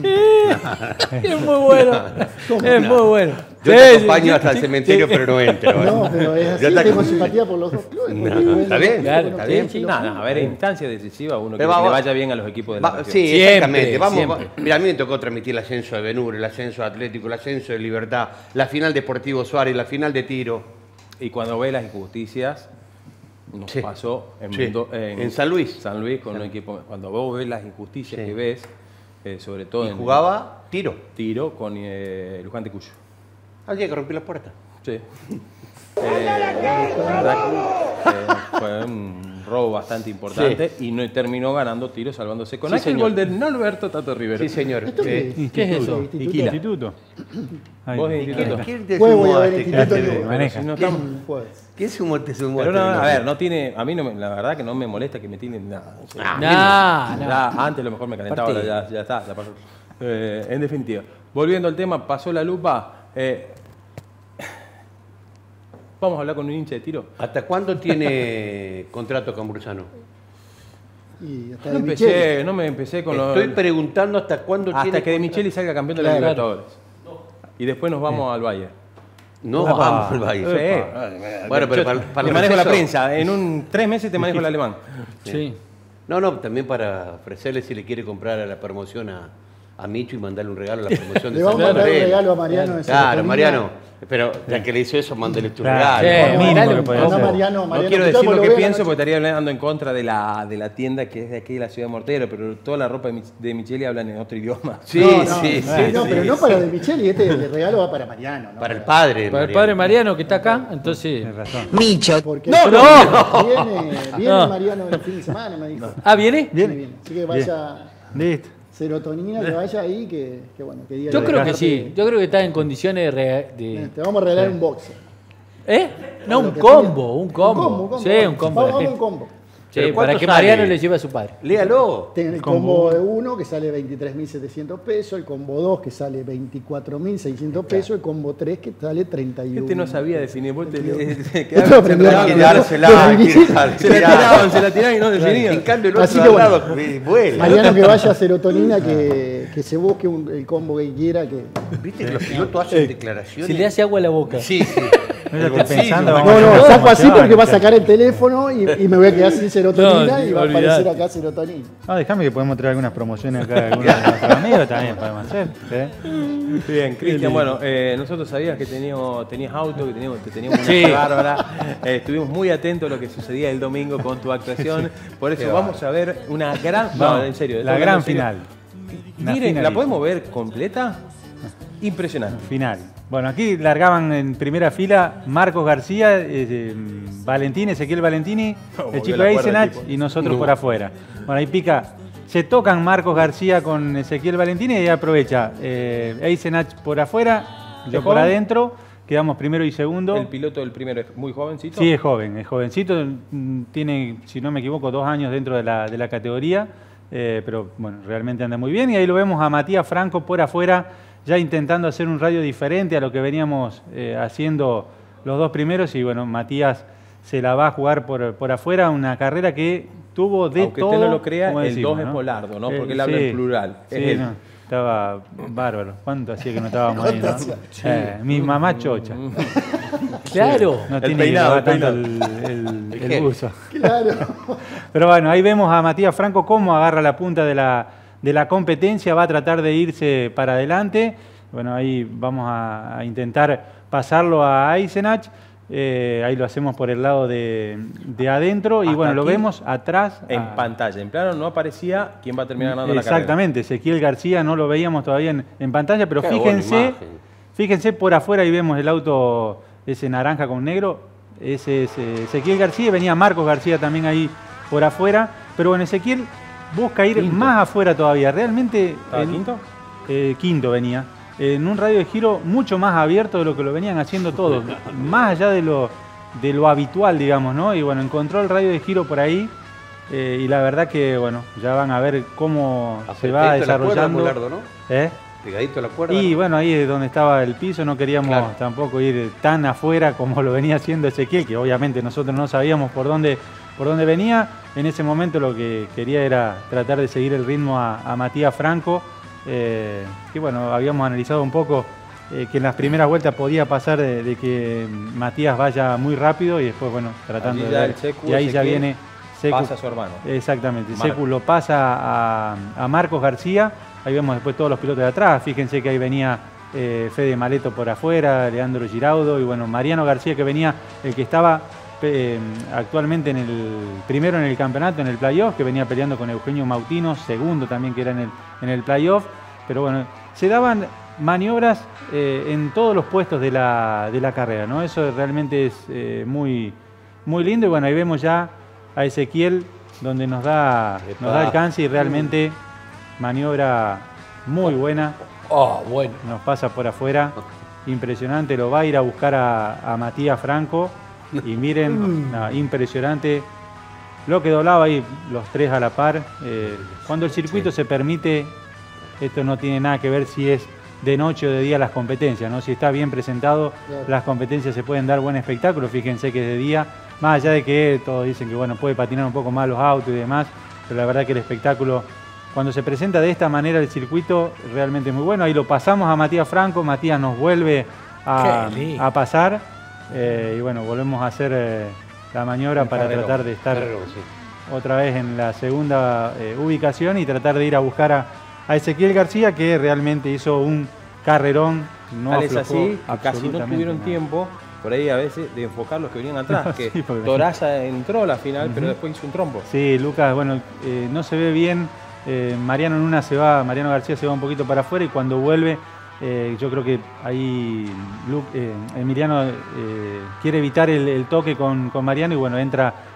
Es muy bueno. Es muy bueno. Yo te acompaño hasta el cementerio, pero no entro. No, pero es así, Yo te tengo acom- simpatía por los dos clubes. No, porque, bueno, está bien, claro, está que bien. es lo No, mismo. no, a ver, en instancia decisiva uno Pero quiere que le va- vaya bien a los equipos de la nación. Sí, Siempre, exactamente. Vamos, siempre. mira, a mí me tocó transmitir el ascenso de Benur, el ascenso de Atlético, el ascenso de Libertad, la final Deportivo Suárez, la final de Tiro. Y cuando ve las injusticias, nos Sí. pasó Sí. En San Luis. San Luis con un equipo. Cuando vos ves las injusticias Sí. que ves, sobre todo Y en jugaba Tiro. tiro con Luján de Cuyo. Al día que rompí la puerta. Sí. La verdad que fue un robo bastante importante y no terminó ganando Tiro, salvándose con Sí, aquel señor. gol de Norberto Tato Rivero. Sí, señor. ¿Esto qué es? ¿Qué es eso? Instituto. Instituto. Ahí. Vos de ¿Y instituto. quién te Juego sumó y a a ver, este instituto cráter? yo. Maneja. Si no estamos- Jueves. ¿Quién te sumó Pero a no, este a ver, nombre? no tiene, a mí no me- la verdad que no me molesta que me tienen nada. O sea, No, no. ya antes a lo mejor me calentaba, Aparte- ahora ya está, ya pasó. En definitiva, volviendo al tema, pasó la lupa. Vamos a hablar con un hincha de tiro. ¿Hasta cuándo tiene contrato con Burzano? Y hasta No de Micheli. empecé, no me empecé con los. Estoy preguntando hasta cuándo Hasta tiene que De contrato. Micheli salga campeón de la Claro. Libertadores. Y después nos vamos al Valle. No Epa. vamos al Valle. Bueno, pero Yo para te el manejo la receso. prensa. En 3 meses te manejo el alemán. Sí. No, también para ofrecerle si le quiere comprar a la promoción a Micho y mandarle un regalo a la promoción de Le vamos a San mandar un Rafael. regalo a Mariano. de Claro, serotonina. Mariano. Pero ya que le hizo eso, mándale tu Claro. regalo. Sí, Mínimo dale que un puede Mandá a hacer. Mariano, No Mariano, quiero escuchá, decir lo porque que veo la pienso noche. porque estaría hablando en contra de la tienda que es de aquí de la ciudad de Mortero, pero toda la ropa de Micheli hablan en otro idioma. Sí, No, sí, no, sí. no, sí, pero no sí. para De Micheli, el regalo va para Mariano. ¿no? Para el padre. Para el padre Mariano que está acá, entonces. Tienes razón. Porque No, viene No. Mariano el fin de semana, me dijo. Ah, ¿viene? Viene. Así que vaya. Listo. serotonina, que vaya ahí, que bueno, que diga. Yo creo que sí. Yo creo que está en condiciones de... Te vamos a regalar un boxer. ¿Eh? No, un Lo que combo, un combo. Sí, un combo. Vamos a un combo. Sí, ¿Pero para cuánto que sale? Mariano le lleve a su padre. Léalo. Tiene el combo de 1 que sale 23.700 pesos, el combo 2 que sale 24.600 pesos, el combo 3 que sale 31. Este no sabía definir, vos te Esto aprendió quedaban Hay que Claro, dársela, se la tiraban y no definían. En cambio, el Así otro que al bueno. lado vuela. Mariano, que vaya a serotonina, que se busque el combo que quiera. ¿Viste que los pilotos hacen declaraciones? Se le hace agua a la boca. Sí, sí. No, yo El estoy bolsillo, pensando, ¿no? vamos No, a- saco así porque va a sí. sacar el teléfono y me voy a quedar sin serotonina No, y va a olvidate. aparecer acá serotonina. No, déjame que podemos traer algunas promociones acá de algunos de nuestros amigos también podemos hacer. Bien, Cristian, bueno, nosotros sabías que tenías auto, que teníamos una Sí. bárbara. Estuvimos muy atentos a lo que sucedía el domingo con tu actuación. Por eso vamos a ver una gran... No, en serio. La estoy gran hablando en serio. final. Una Miren, ¿la finalísima. podemos ver completa? Impresionante. Final. Bueno, aquí largaban en primera fila Marcos García, Ezequiel Valentini, Oh, el movió chico la cuerda el Eisenach tipo. y nosotros por afuera. Bueno, ahí pica. Se tocan Marcos García con Ezequiel Valentini y ahí aprovecha Eisenach por afuera, yo por joven? adentro. Quedamos primero y segundo. El piloto del primero es muy jovencito. Sí, es jovencito, tiene, si no me equivoco, 2 años dentro de la categoría, pero bueno, realmente anda muy bien. Y ahí lo vemos a Matías Franco por afuera, ya intentando hacer un radio diferente a lo que veníamos haciendo los 2 primeros. Y bueno, Matías se la va a jugar por afuera, una carrera que tuvo de Aunque todo. usted no lo crea, como el decimos, 2 es ¿no? Polardo, ¿no? Porque él habla en plural. Sí, Es él. no, estaba bárbaro. ¿Cuánto hacía que no estábamos ahí, no? Mi mamá chocha. Claro. No El tiene peinado, que llevar el tanto el buzo. Claro. Pero bueno, ahí vemos a Matías Franco cómo agarra la punta de la competencia, va a tratar de irse para adelante. Bueno, ahí vamos a intentar pasarlo a Eisenach. Ahí lo hacemos por el lado de adentro y Hasta bueno, lo aquí, vemos atrás. En pantalla, en plano no aparecía quién va a terminar ganando la carrera. Exactamente, Ezequiel García no lo veíamos todavía en pantalla, pero Qué buena imagen. fíjense por afuera, ahí vemos el auto ese naranja con negro, ese es Ezequiel García, y venía Marcos García también ahí por afuera, pero bueno, Ezequiel busca ir más afuera todavía, realmente... ¿Estaba quinto? Quinto venía, en un radio de giro mucho más abierto de lo que lo venían haciendo todos, más allá de lo habitual, digamos, ¿no? Y bueno, encontró el radio de giro por ahí y la verdad que, bueno, ya van a ver cómo se va Apretadito la cuerda, desarrollando. Polardo, ¿no? ¿Eh? Pegadito a la cuerda. Y bueno, ahí es donde estaba el piso, no queríamos Claro. tampoco ir tan afuera como lo venía haciendo Ezequiel, que obviamente nosotros no sabíamos por dónde venía. En ese momento lo que quería era tratar de seguir el ritmo a Matías Franco, que bueno, habíamos analizado un poco que en las primeras vueltas podía pasar de que Matías vaya muy rápido y después, bueno, tratando Allí de ya ver. el Secu, Y ahí ya Ezequiel, viene Secu. Pasa a su hermano. Exactamente, Marco. Secu lo pasa a Marcos García, ahí vemos después todos los pilotos de atrás, fíjense que ahí venía Fede Maleto por afuera, Leandro Giraudo y bueno, Mariano García que venía, el que estaba actualmente primero en el campeonato, en el playoff, que venía peleando con Eugenio Mautino, segundo también que era en el playoff, pero bueno, se daban maniobras en todos los puestos de la carrera, ¿no? Eso realmente es muy, muy lindo y bueno, ahí vemos ya a Ezequiel donde nos da alcance y realmente maniobra muy buena, Oh, bueno. nos pasa por afuera, impresionante, lo va a ir a buscar a Matías Franco y miren, no, impresionante lo que doblaba ahí los 3 a la par. Cuando el circuito se permite, esto no tiene nada que ver si es de noche o de día las competencias, ¿no? Si está bien presentado, Claro. las competencias se pueden dar buen espectáculo, fíjense que es de día, más allá de que todos dicen que bueno, puede patinar un poco más los autos y demás, pero la verdad que el espectáculo, cuando se presenta de esta manera el circuito, realmente es muy bueno. Ahí lo pasamos a Matías Franco, Matías nos vuelve Qué lindo. a pasar y bueno, volvemos a hacer la maniobra para Carrerón, tratar de estar carrerón, sí. otra vez en la segunda ubicación y tratar de ir a buscar a Ezequiel García, que realmente hizo un carrerón, no Tal es aflojó así, que casi no absolutamente tuvieron nada. tiempo por ahí a veces de enfocar los que venían atrás, que Sí, porque- Toraza entró a la final, pero después hizo un trompo. Sí, Lucas, bueno, no se ve bien. Mariano García se va un poquito para afuera y cuando vuelve, yo creo que ahí Emiliano quiere evitar el toque con Mariano y bueno, entra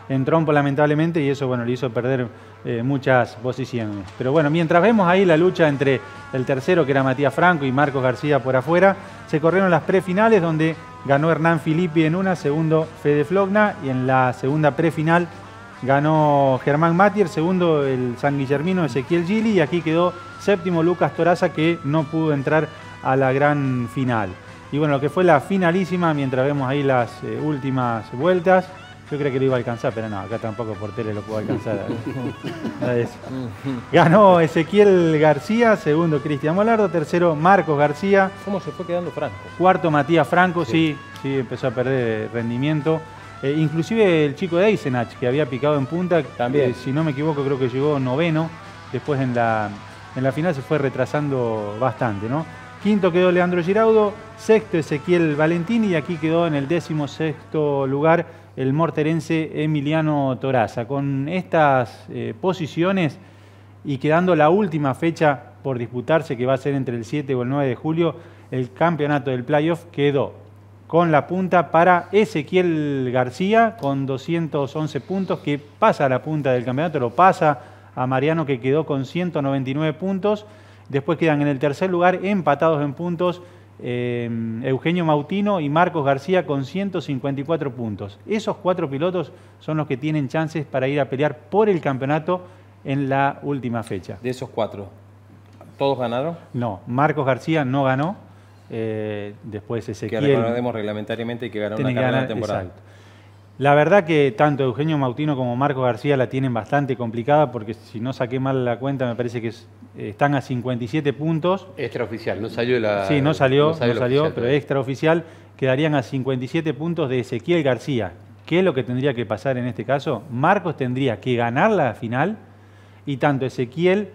en trompo lamentablemente y eso bueno, le hizo perder muchas posiciones. Pero bueno, mientras vemos ahí la lucha entre el tercero que era Matías Franco y Marcos García por afuera, se corrieron las prefinales donde ganó Hernán Filippi en una, segundo Fede Flogna y en la segunda prefinal ganó Germán Matier, segundo el sanguillermino Ezequiel Gili y aquí quedó séptimo Lucas Toraza que no pudo entrar a la gran final. Y bueno, lo que fue la finalísima, mientras vemos ahí las últimas vueltas, yo creo que lo iba a alcanzar, pero no, acá tampoco por tele lo puedo alcanzar. Ganó Ezequiel García, segundo Cristian Molardo, tercero Marcos García. ¿Cómo se fue quedando Franco? Cuarto Matías Franco, sí empezó a perder rendimiento. Inclusive el chico de Eisenach, que había picado en punta, también, si no me equivoco, creo que llegó noveno. Después en la final se fue retrasando bastante, ¿no? Quinto quedó Leandro Giraudo, sexto Ezequiel Valentini y aquí quedó en el 16º lugar el morterense Emiliano Toraza. Con estas posiciones y quedando la última fecha por disputarse, que va a ser entre el 7 o el 9 de julio, el campeonato del playoff quedó con la punta para Ezequiel García con 211 puntos, que pasa a la punta del campeonato, lo pasa a Mariano que quedó con 199 puntos. Después quedan en el tercer lugar empatados en puntos Eugenio Mautino y Marcos García con 154 puntos. Esos 4 pilotos son los que tienen chances para ir a pelear por el campeonato en la última fecha. De esos 4, ¿todos ganaron? No, Marcos García no ganó. Después Ezequiel... Que recordemos reglamentariamente que ganó una carrera de temporada. Exacto. La verdad que tanto Eugenio Mautino como Marcos García la tienen bastante complicada porque si no saqué mal la cuenta me parece que están a 57 puntos. Extraoficial, no salió la... Sí, no salió, pero todavía. extraoficial quedarían a 57 puntos de Ezequiel García. ¿Qué es lo que tendría que pasar en este caso? Marcos tendría que ganar la final y tanto Ezequiel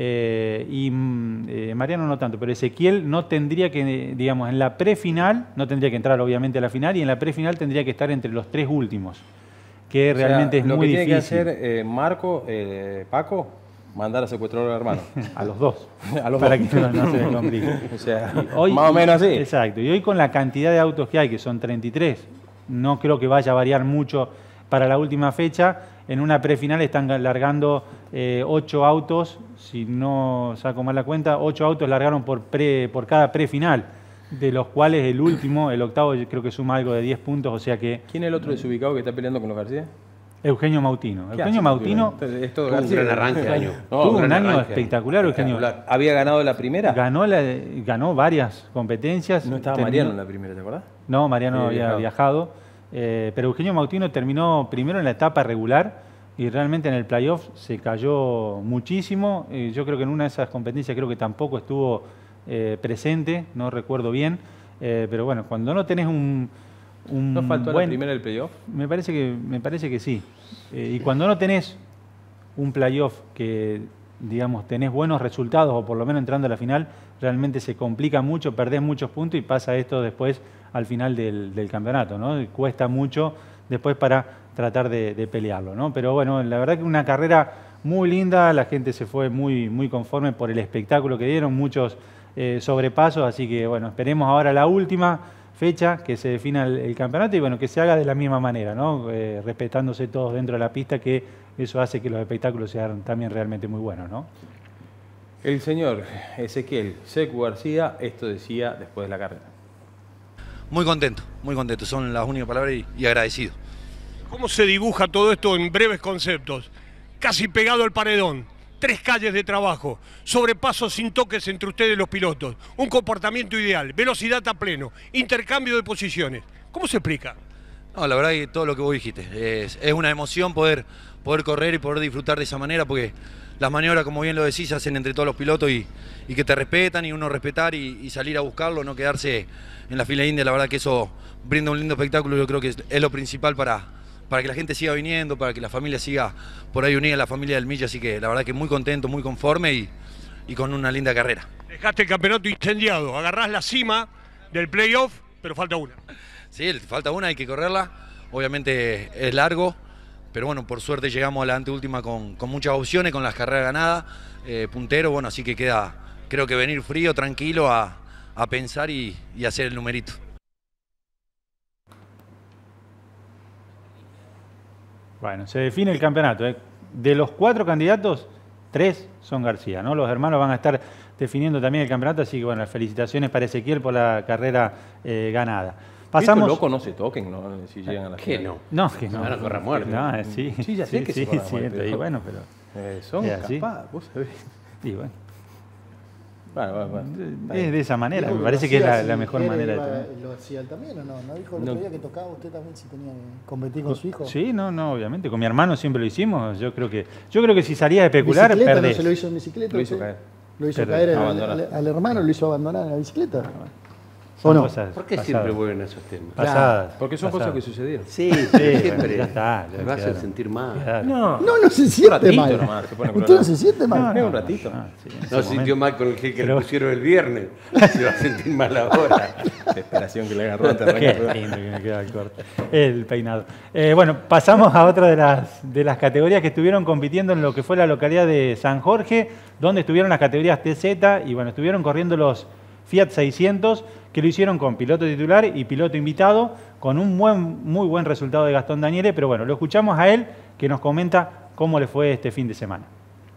y Mariano no tanto, pero Ezequiel no tendría que, digamos, en la prefinal, no tendría que entrar obviamente a la final y en la prefinal tendría que estar entre los 3 últimos, que realmente es muy difícil. Lo que tiene que hacer Marco, Paco, mandar a secuestrar al hermano. A los dos. A los para dos. que no se les complique. O sea, hoy, más o menos así. Exacto. Y hoy con la cantidad de autos que hay, que son 33, no creo que vaya a variar mucho para la última fecha. En una prefinal están largando 8 autos, si no saco mal la cuenta, 8 autos largaron por cada prefinal, de los cuales el último, el octavo, yo creo que suma algo de 10 puntos, o sea que... ¿Quién es el otro desubicado que está peleando con los García? Eugenio Mautino. Eugenio Mautino tuvo un gran arranque de año. Tuvo un año espectacular, Eugenio. ¿Había ganado la primera? Ganó varias competencias. No estaba Mariano en la primera, ¿te acordás? No, Mariano había viajado. Pero Eugenio Mautino terminó primero en la etapa regular y realmente en el playoff se cayó muchísimo. Yo creo que en una de esas competencias creo que tampoco estuvo presente, no recuerdo bien. Pero bueno, cuando no tenés ¿No faltó la primera del playoff? Me parece que sí. Y cuando no tenés un playoff que, digamos, tenés buenos resultados o por lo menos entrando a la final, realmente se complica mucho, perdés muchos puntos y pasa esto después al final del campeonato, ¿no? Cuesta mucho después para tratar de pelearlo, ¿no? Pero bueno, la verdad que una carrera muy linda, la gente se fue muy, muy conforme por el espectáculo que dieron, muchos sobrepasos, así que bueno, esperemos ahora la última fecha que se defina el campeonato y bueno, que se haga de la misma manera, ¿no? Respetándose todos dentro de la pista, que eso hace que los espectáculos sean también realmente muy buenos, ¿no? El señor Ezequiel Secu García, esto decía después de la carrera. Muy contento, son las únicas palabras y agradecido. ¿Cómo se dibuja todo esto en breves conceptos? Casi pegado al paredón, 3 calles de trabajo, sobrepasos sin toques entre ustedes los pilotos, un comportamiento ideal, velocidad a pleno, intercambio de posiciones. ¿Cómo se explica? No, la verdad que todo lo que vos dijiste, es una emoción poder correr y poder disfrutar de esa manera, porque las maniobras, como bien lo decís, se hacen entre todos los pilotos y que te respetan y uno respetar y salir a buscarlo, no quedarse en la fila india. La verdad que eso brinda un lindo espectáculo, yo creo que es lo principal para que la gente siga viniendo, para que la familia siga por ahí unida, la familia del Milla, así que la verdad que muy contento, muy conforme y con una linda carrera. Dejaste el campeonato incendiado, agarrás la cima del playoff, pero falta una. Sí, falta una, hay que correrla, obviamente es largo, pero bueno, por suerte llegamos a la anteúltima con muchas opciones, con las carreras ganadas, puntero, bueno, así que queda, creo que venir frío, tranquilo, a pensar y hacer el numerito. Bueno, se define el campeonato. De los 4 candidatos, 3 son García, ¿no? Los hermanos van a estar definiendo también el campeonato, así que bueno, las felicitaciones para Ezequiel por la carrera ganada. Pasamos. Loco no se toquen, ¿no? Si llegan a la ¿Qué final. no? No, que no. Van a correr a muerte. No, sí. Sí, ya sé que se corren a muerte, y bueno, pero. Son así. capaz, vos sabés. Y bueno. Bueno. Es de esa manera, Dijo me parece que es la mejor manera de tener. ¿Lo hacía él también o no? ¿No dijo el otro día que tocaba usted también si tenía que competir con su hijo? Sí, no, obviamente. Con mi hermano siempre lo hicimos. Yo creo que si salía a especular, ¿Bicicleta? perdés. ¿No se lo hizo en bicicleta? Lo hizo caer. Lo hizo Perdés. caer al hermano, lo hizo abandonar en la bicicleta. Son ¿O no? cosas ¿Por qué pasadas. siempre vuelven a esos temas? Pasadas. Porque son pasadas. cosas que sucedieron. Sí, bueno, siempre. ya está, ya Me vas a quedaron. sentir mal. Claro. No se siente ratito mal. nomás, se pone ¿Usted colorado. no se siente mal? Un ratito. Sí, en ese No se momento. sintió mal con el gel que Pero- le pusieron el viernes. Se va a sentir mal ahora. Desesperación que le agarró antes de Qué arrancar. lindo que me queda el corte. El peinado. Bueno, pasamos a otra de las categorías que estuvieron compitiendo en lo que fue la localidad de San Jorge, donde estuvieron las categorías TZ y bueno, estuvieron corriendo los Fiat 600, que lo hicieron con piloto titular y piloto invitado, con un muy buen resultado de Gastón Daniele, pero bueno, lo escuchamos a él, que nos comenta cómo le fue este fin de semana.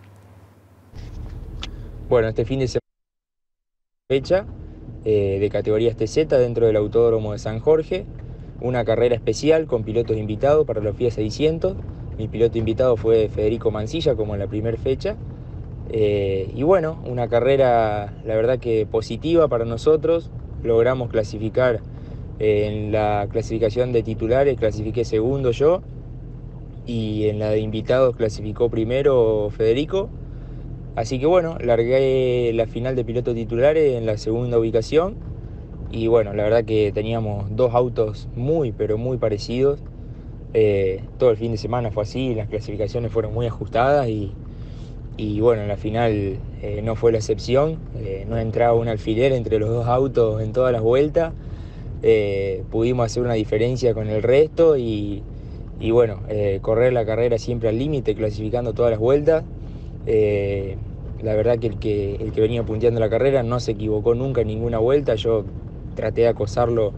Bueno, este fin de semana fecha de categorías TZ dentro del Autódromo de San Jorge, una carrera especial con pilotos invitados para los Fiat 600. Mi piloto invitado fue Federico Mancilla, como en la primera fecha. Y bueno, una carrera, la verdad que positiva para nosotros. Logramos clasificar en la clasificación de titulares, clasifiqué segundo yo. Y en la de invitados clasificó primero Federico. Así que bueno, largué la final de piloto titulares en la segunda ubicación. Y bueno, la verdad que teníamos 2 autos pero muy parecidos. Todo el fin de semana fue así, las clasificaciones fueron muy ajustadas y bueno, en la final no fue la excepción. No entraba un alfiler entre los 2 autos en todas las vueltas. Pudimos hacer una diferencia con el resto y bueno, correr la carrera siempre al límite, clasificando todas las vueltas. La verdad que el que venía punteando la carrera no se equivocó nunca en ninguna vuelta. Yo traté de acosarlo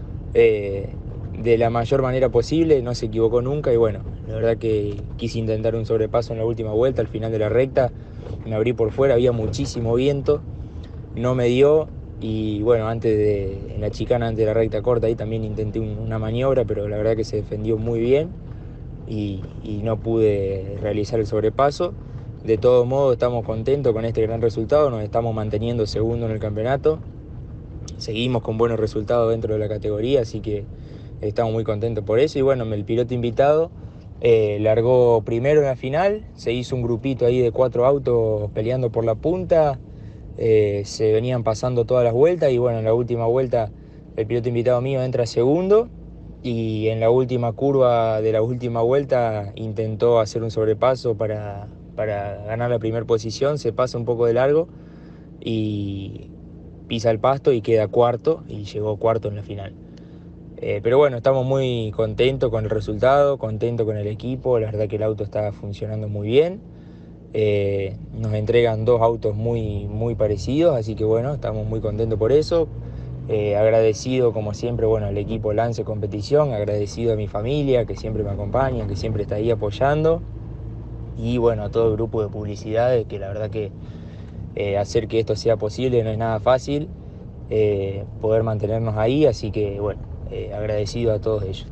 de la mayor manera posible, no se equivocó nunca y bueno, la verdad que quise intentar un sobrepaso en la última vuelta, al final de la recta, me abrí por fuera, había muchísimo viento, no me dio y bueno, en la chicana antes de la recta corta ahí también intenté una maniobra, pero la verdad que se defendió muy bien y no pude realizar el sobrepaso. De todos modos estamos contentos con este gran resultado, nos estamos manteniendo segundo en el campeonato, seguimos con buenos resultados dentro de la categoría, así que estamos muy contentos por eso. Y bueno, el piloto invitado largó primero en la final, se hizo un grupito ahí de 4 autos peleando por la punta, se venían pasando todas las vueltas y bueno, en la última vuelta el piloto invitado mío entra segundo y en la última curva de la última vuelta intentó hacer un sobrepaso para ganar la primera posición, se pasa un poco de largo y pisa el pasto y queda cuarto y llegó cuarto en la final. Pero bueno, estamos muy contentos con el resultado, contentos con el equipo, la verdad que el auto está funcionando muy bien. Nos entregan 2 autos muy parecidos, así que bueno, estamos muy contentos por eso. Agradecido como siempre, bueno, al equipo Lance Competición, agradecido a mi familia que siempre me acompaña, que siempre está ahí apoyando. Y bueno, a todo el grupo de publicidades, que la verdad que hacer que esto sea posible no es nada fácil, poder mantenernos ahí, así que bueno, agradecido a todos ellos.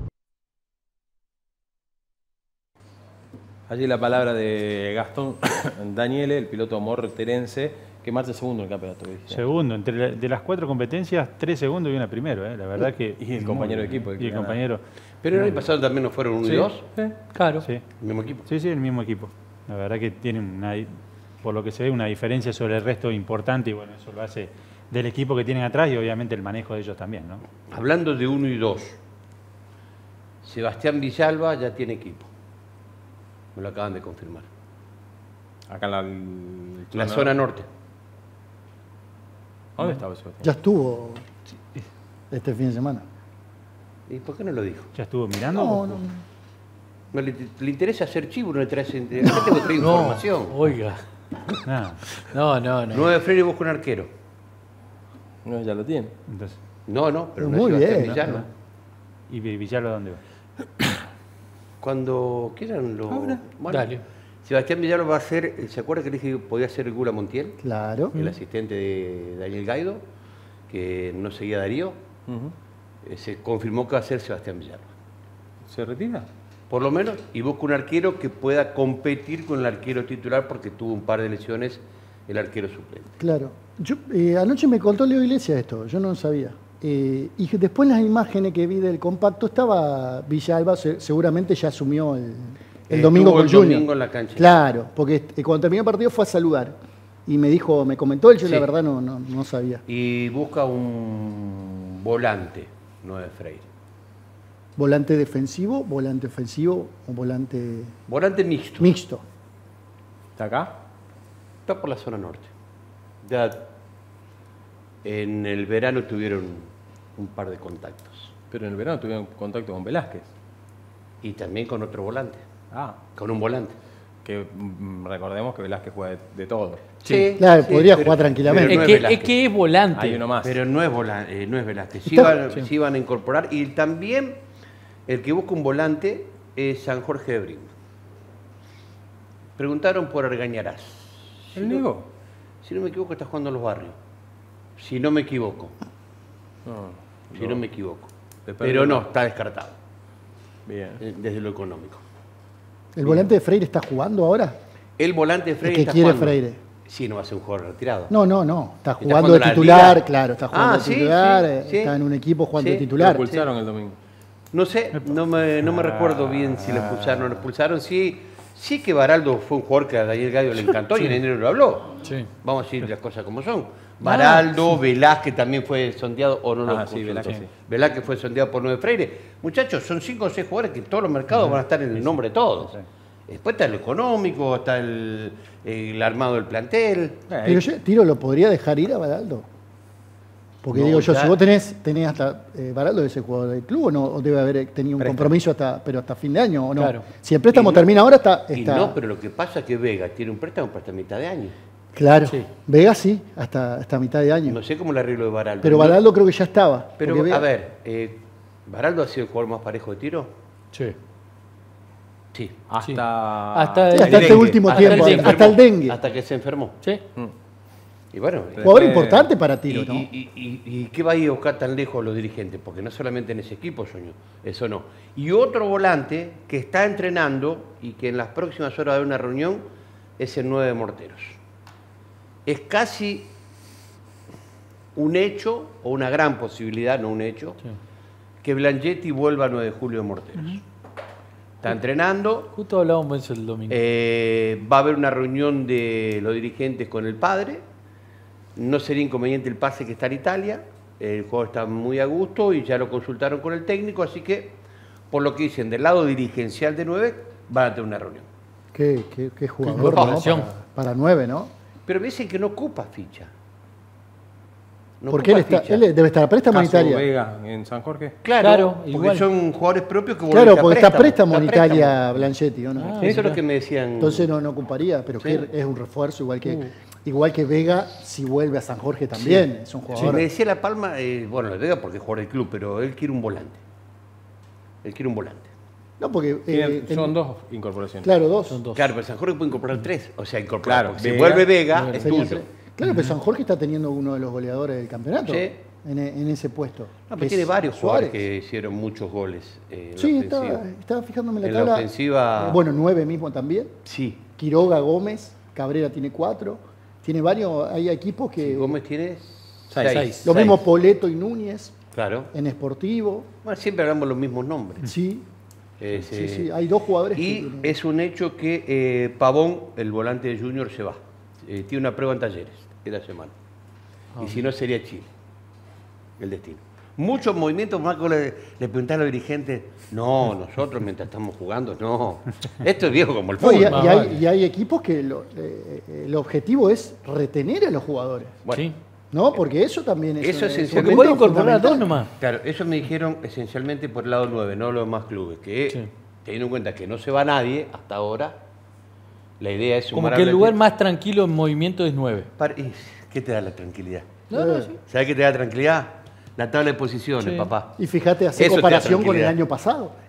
Allí la palabra de Gastón Daniele, el piloto morterense, que marcha segundo en el campeonato. ¿Viste? Segundo, de las 4 competencias, 3 segundos y una primero, la verdad que... Y el compañero de equipo. Y el compañero... Pero el año pasado también nos fueron 1 y 2. Claro. Sí. El mismo equipo. Sí, el mismo equipo. La verdad que tiene por lo que se ve, una diferencia sobre el resto importante y bueno, eso lo hace del equipo que tienen atrás y obviamente el manejo de ellos también, ¿no? Hablando de 1 y 2, Sebastián Villalba ya tiene equipo. Me lo acaban de confirmar. Acá en La zona norte. ¿Dónde estaba eso? Ya estuvo este fin de semana. ¿Y por qué no lo dijo? ¿Ya estuvo mirando? No le interesa hacer chivo, no le trae, acá tengo que traer información. Oiga. Nada. No. 9 Freire busca un arquero. No, ya lo tiene. Entonces, No, pero no Muy es Sebastián bien. Villalba. ¿y Villalba dónde va? Cuando quieran lo... Ahora, Bueno, dale. Sebastián Villalba va a ser, ¿se acuerda que le dije que podía ser el Gula Montiel? Claro. El asistente de Daniel Gaido, que no seguía a Darío. Se confirmó que va a ser Sebastián Villalba. ¿Se retira? Por lo menos, y busca un arquero que pueda competir con el arquero titular porque tuvo un par de lesiones el arquero suplente. Claro. Yo, anoche me contó Leo Iglesias esto, yo no lo sabía. Y después en las imágenes que vi del compacto estaba Villalba, seguramente ya asumió el domingo con Junior. Domingo en la cancha. Claro, porque cuando terminó el partido fue a saludar. Y me dijo, me comentó él, yo Sí. la verdad no sabía. Y busca un volante, no de Freire. ¿Volante defensivo, volante ofensivo o volante Volante mixto. mixto? ¿Está acá? Está por la zona norte. Ya en el verano tuvieron un par de contactos. Pero en el verano tuvieron contacto con Velázquez. Y también con otro volante. Ah, Con un volante. que recordemos que Velázquez juega de todo. Sí, Claro, podría pero- jugar tranquilamente. pero no Es es que, Velázquez. es que es volante. Hay uno más. Pero no es Velázquez. Sí Está- sí van a incorporar. Y también el que busca un volante es San Jorge de Brinco. Preguntaron por Argañarás. ¿El Nigo? Si no me equivoco, está jugando en los barrios. Si no me equivoco. No, Si no me equivoco. Te perdí. Pero no, está descartado. Bien. Desde lo económico. ¿El volante de Freire está jugando ahora? El volante de El Freire que está quiere jugando. Freire. Sí, no va a ser un jugador retirado. No. Está ¿Está jugando jugando de la titular, liga? claro, está jugando de Sí, titular, sí. está en un equipo jugando Sí. de Lo titular. expulsaron el domingo. No sé, no me recuerdo bien si lo expulsaron o no lo expulsaron. Sí que Baraldo fue un jugador que a Daniel Gallo le encantó y en enero lo habló. Sí. Vamos a decir las cosas como son. Baraldo, Velázquez también fue sondeado o no lo Sí, Velázquez sí. Velázquez fue sondeado por 9 Freire. Muchachos, son 5 o 6 jugadores que en todos los mercados van a estar en el nombre de todos. Después está lo económico, está el armado del plantel. Pero yo, Tiro, ¿lo podría dejar ir a Baraldo? Porque No, digo yo, ya- si vos tenés hasta Baraldo debe ser jugador del club o no, o debe haber tenido un Préstamo. compromiso pero hasta fin de año o no. Claro. Si el préstamo Y no- termina ahora está. Y no, pero lo que pasa es que Vega tiene un préstamo hasta mitad de año. Claro. Sí. Vega sí, hasta mitad de año. No sé cómo el arreglo de Baraldo. Pero No- Baraldo creo que ya estaba. Pero, porque Vega- a ver, ¿Baraldo ha sido el jugador más parejo de tiro? Sí. Sí. Hasta... Hasta Sí, el hasta este dengue. último Hasta tiempo, el dengue. hasta el dengue. Hasta que se enfermó. Sí. Y bueno, Jugador Después- importante para Tiro, y, ¿no? y qué va a ir a buscar tan lejos los dirigentes? Porque no solamente en ese equipo, Soño, eso no. Y otro volante que está entrenando y que en las próximas horas va a haber una reunión es el 9 de Morteros. Es casi un hecho, o una gran posibilidad, no un hecho, que Blanchetti vuelva a 9 de julio de Morteros. Está entrenando, Justo hablábamos de eso el domingo. va a haber una reunión de los dirigentes con el padre. No sería inconveniente el pase que está en Italia. El jugador está muy a gusto y ya lo consultaron con el técnico. Así que, por lo que dicen, del lado dirigencial de 9, van a tener una reunión. Qué jugador, ¿no? incorporación. Para 9, ¿no? Pero me dicen que no ocupa ficha. No Porque él, ocupa ficha. él debe estar a préstamo en Caso Italia. Vega en San Jorge. Claro, porque igual. son jugadores propios que Claro, vuelven a porque está a préstamo en Italia Blanchetti, ¿o no? Ah, Eso es lo que me decían. Entonces no ocuparía, pero Sí. que es un refuerzo, igual que Vega, si vuelve a San Jorge también. Es un Sí, jugador. me decía La Palma, bueno, le digo porque es jugador del club, pero él quiere un volante. Él quiere un volante. No, porque. Son dos incorporaciones. Claro, dos. Son dos. Claro, pero San Jorge puede incorporar 3. O sea, incorporar. Claro, porque si Vega, vuelve Vega, es Serían tuyo. tres. Claro, pero San Jorge está teniendo uno de los goleadores del campeonato Sí. en ese puesto. No, que pero tiene es varios jugadores Suárez. que hicieron muchos goles en la Sí, ofensiva. estaba fijándome en la En la tabla. ofensiva- Bueno, 9 mismo también. Sí. Quiroga, Gómez, Cabrera tiene 4. Tiene varios, hay equipos que. Gómez tiene Seis. Lo mismo Poleto y Núñez Claro. en Sportivo. Bueno, siempre hablamos los mismos nombres. Sí, Es, sí, hay dos jugadores que Y tienen- es un hecho que Pavón, el volante de Junior, se va. Tiene una prueba en Talleres esta semana. Y si no, sería Chile. El destino. Muchos movimientos, Marco le preguntaba a los dirigentes, no, nosotros mientras estamos jugando, no. Esto es viejo como el No, fútbol. y hay equipos que el objetivo es retener a los jugadores. Bueno, Sí. ¿No? Porque eso también es. Eso un esencialmente- Porque punto puede incorporar a dos fundamental. nomás. claro, eso me dijeron esencialmente por el lado 9, no los demás clubes, que Sí. teniendo en cuenta que no se va nadie hasta ahora, la idea es Como sumar que el al lugar equipo. más tranquilo en movimiento es 9. ¿Y qué te da la tranquilidad? No, no, sí. ¿Sabes qué te da tranquilidad? La tabla de posiciones, Sí. papá. Y fíjate, hacer Eso te da comparación con el tranquilidad. año pasado.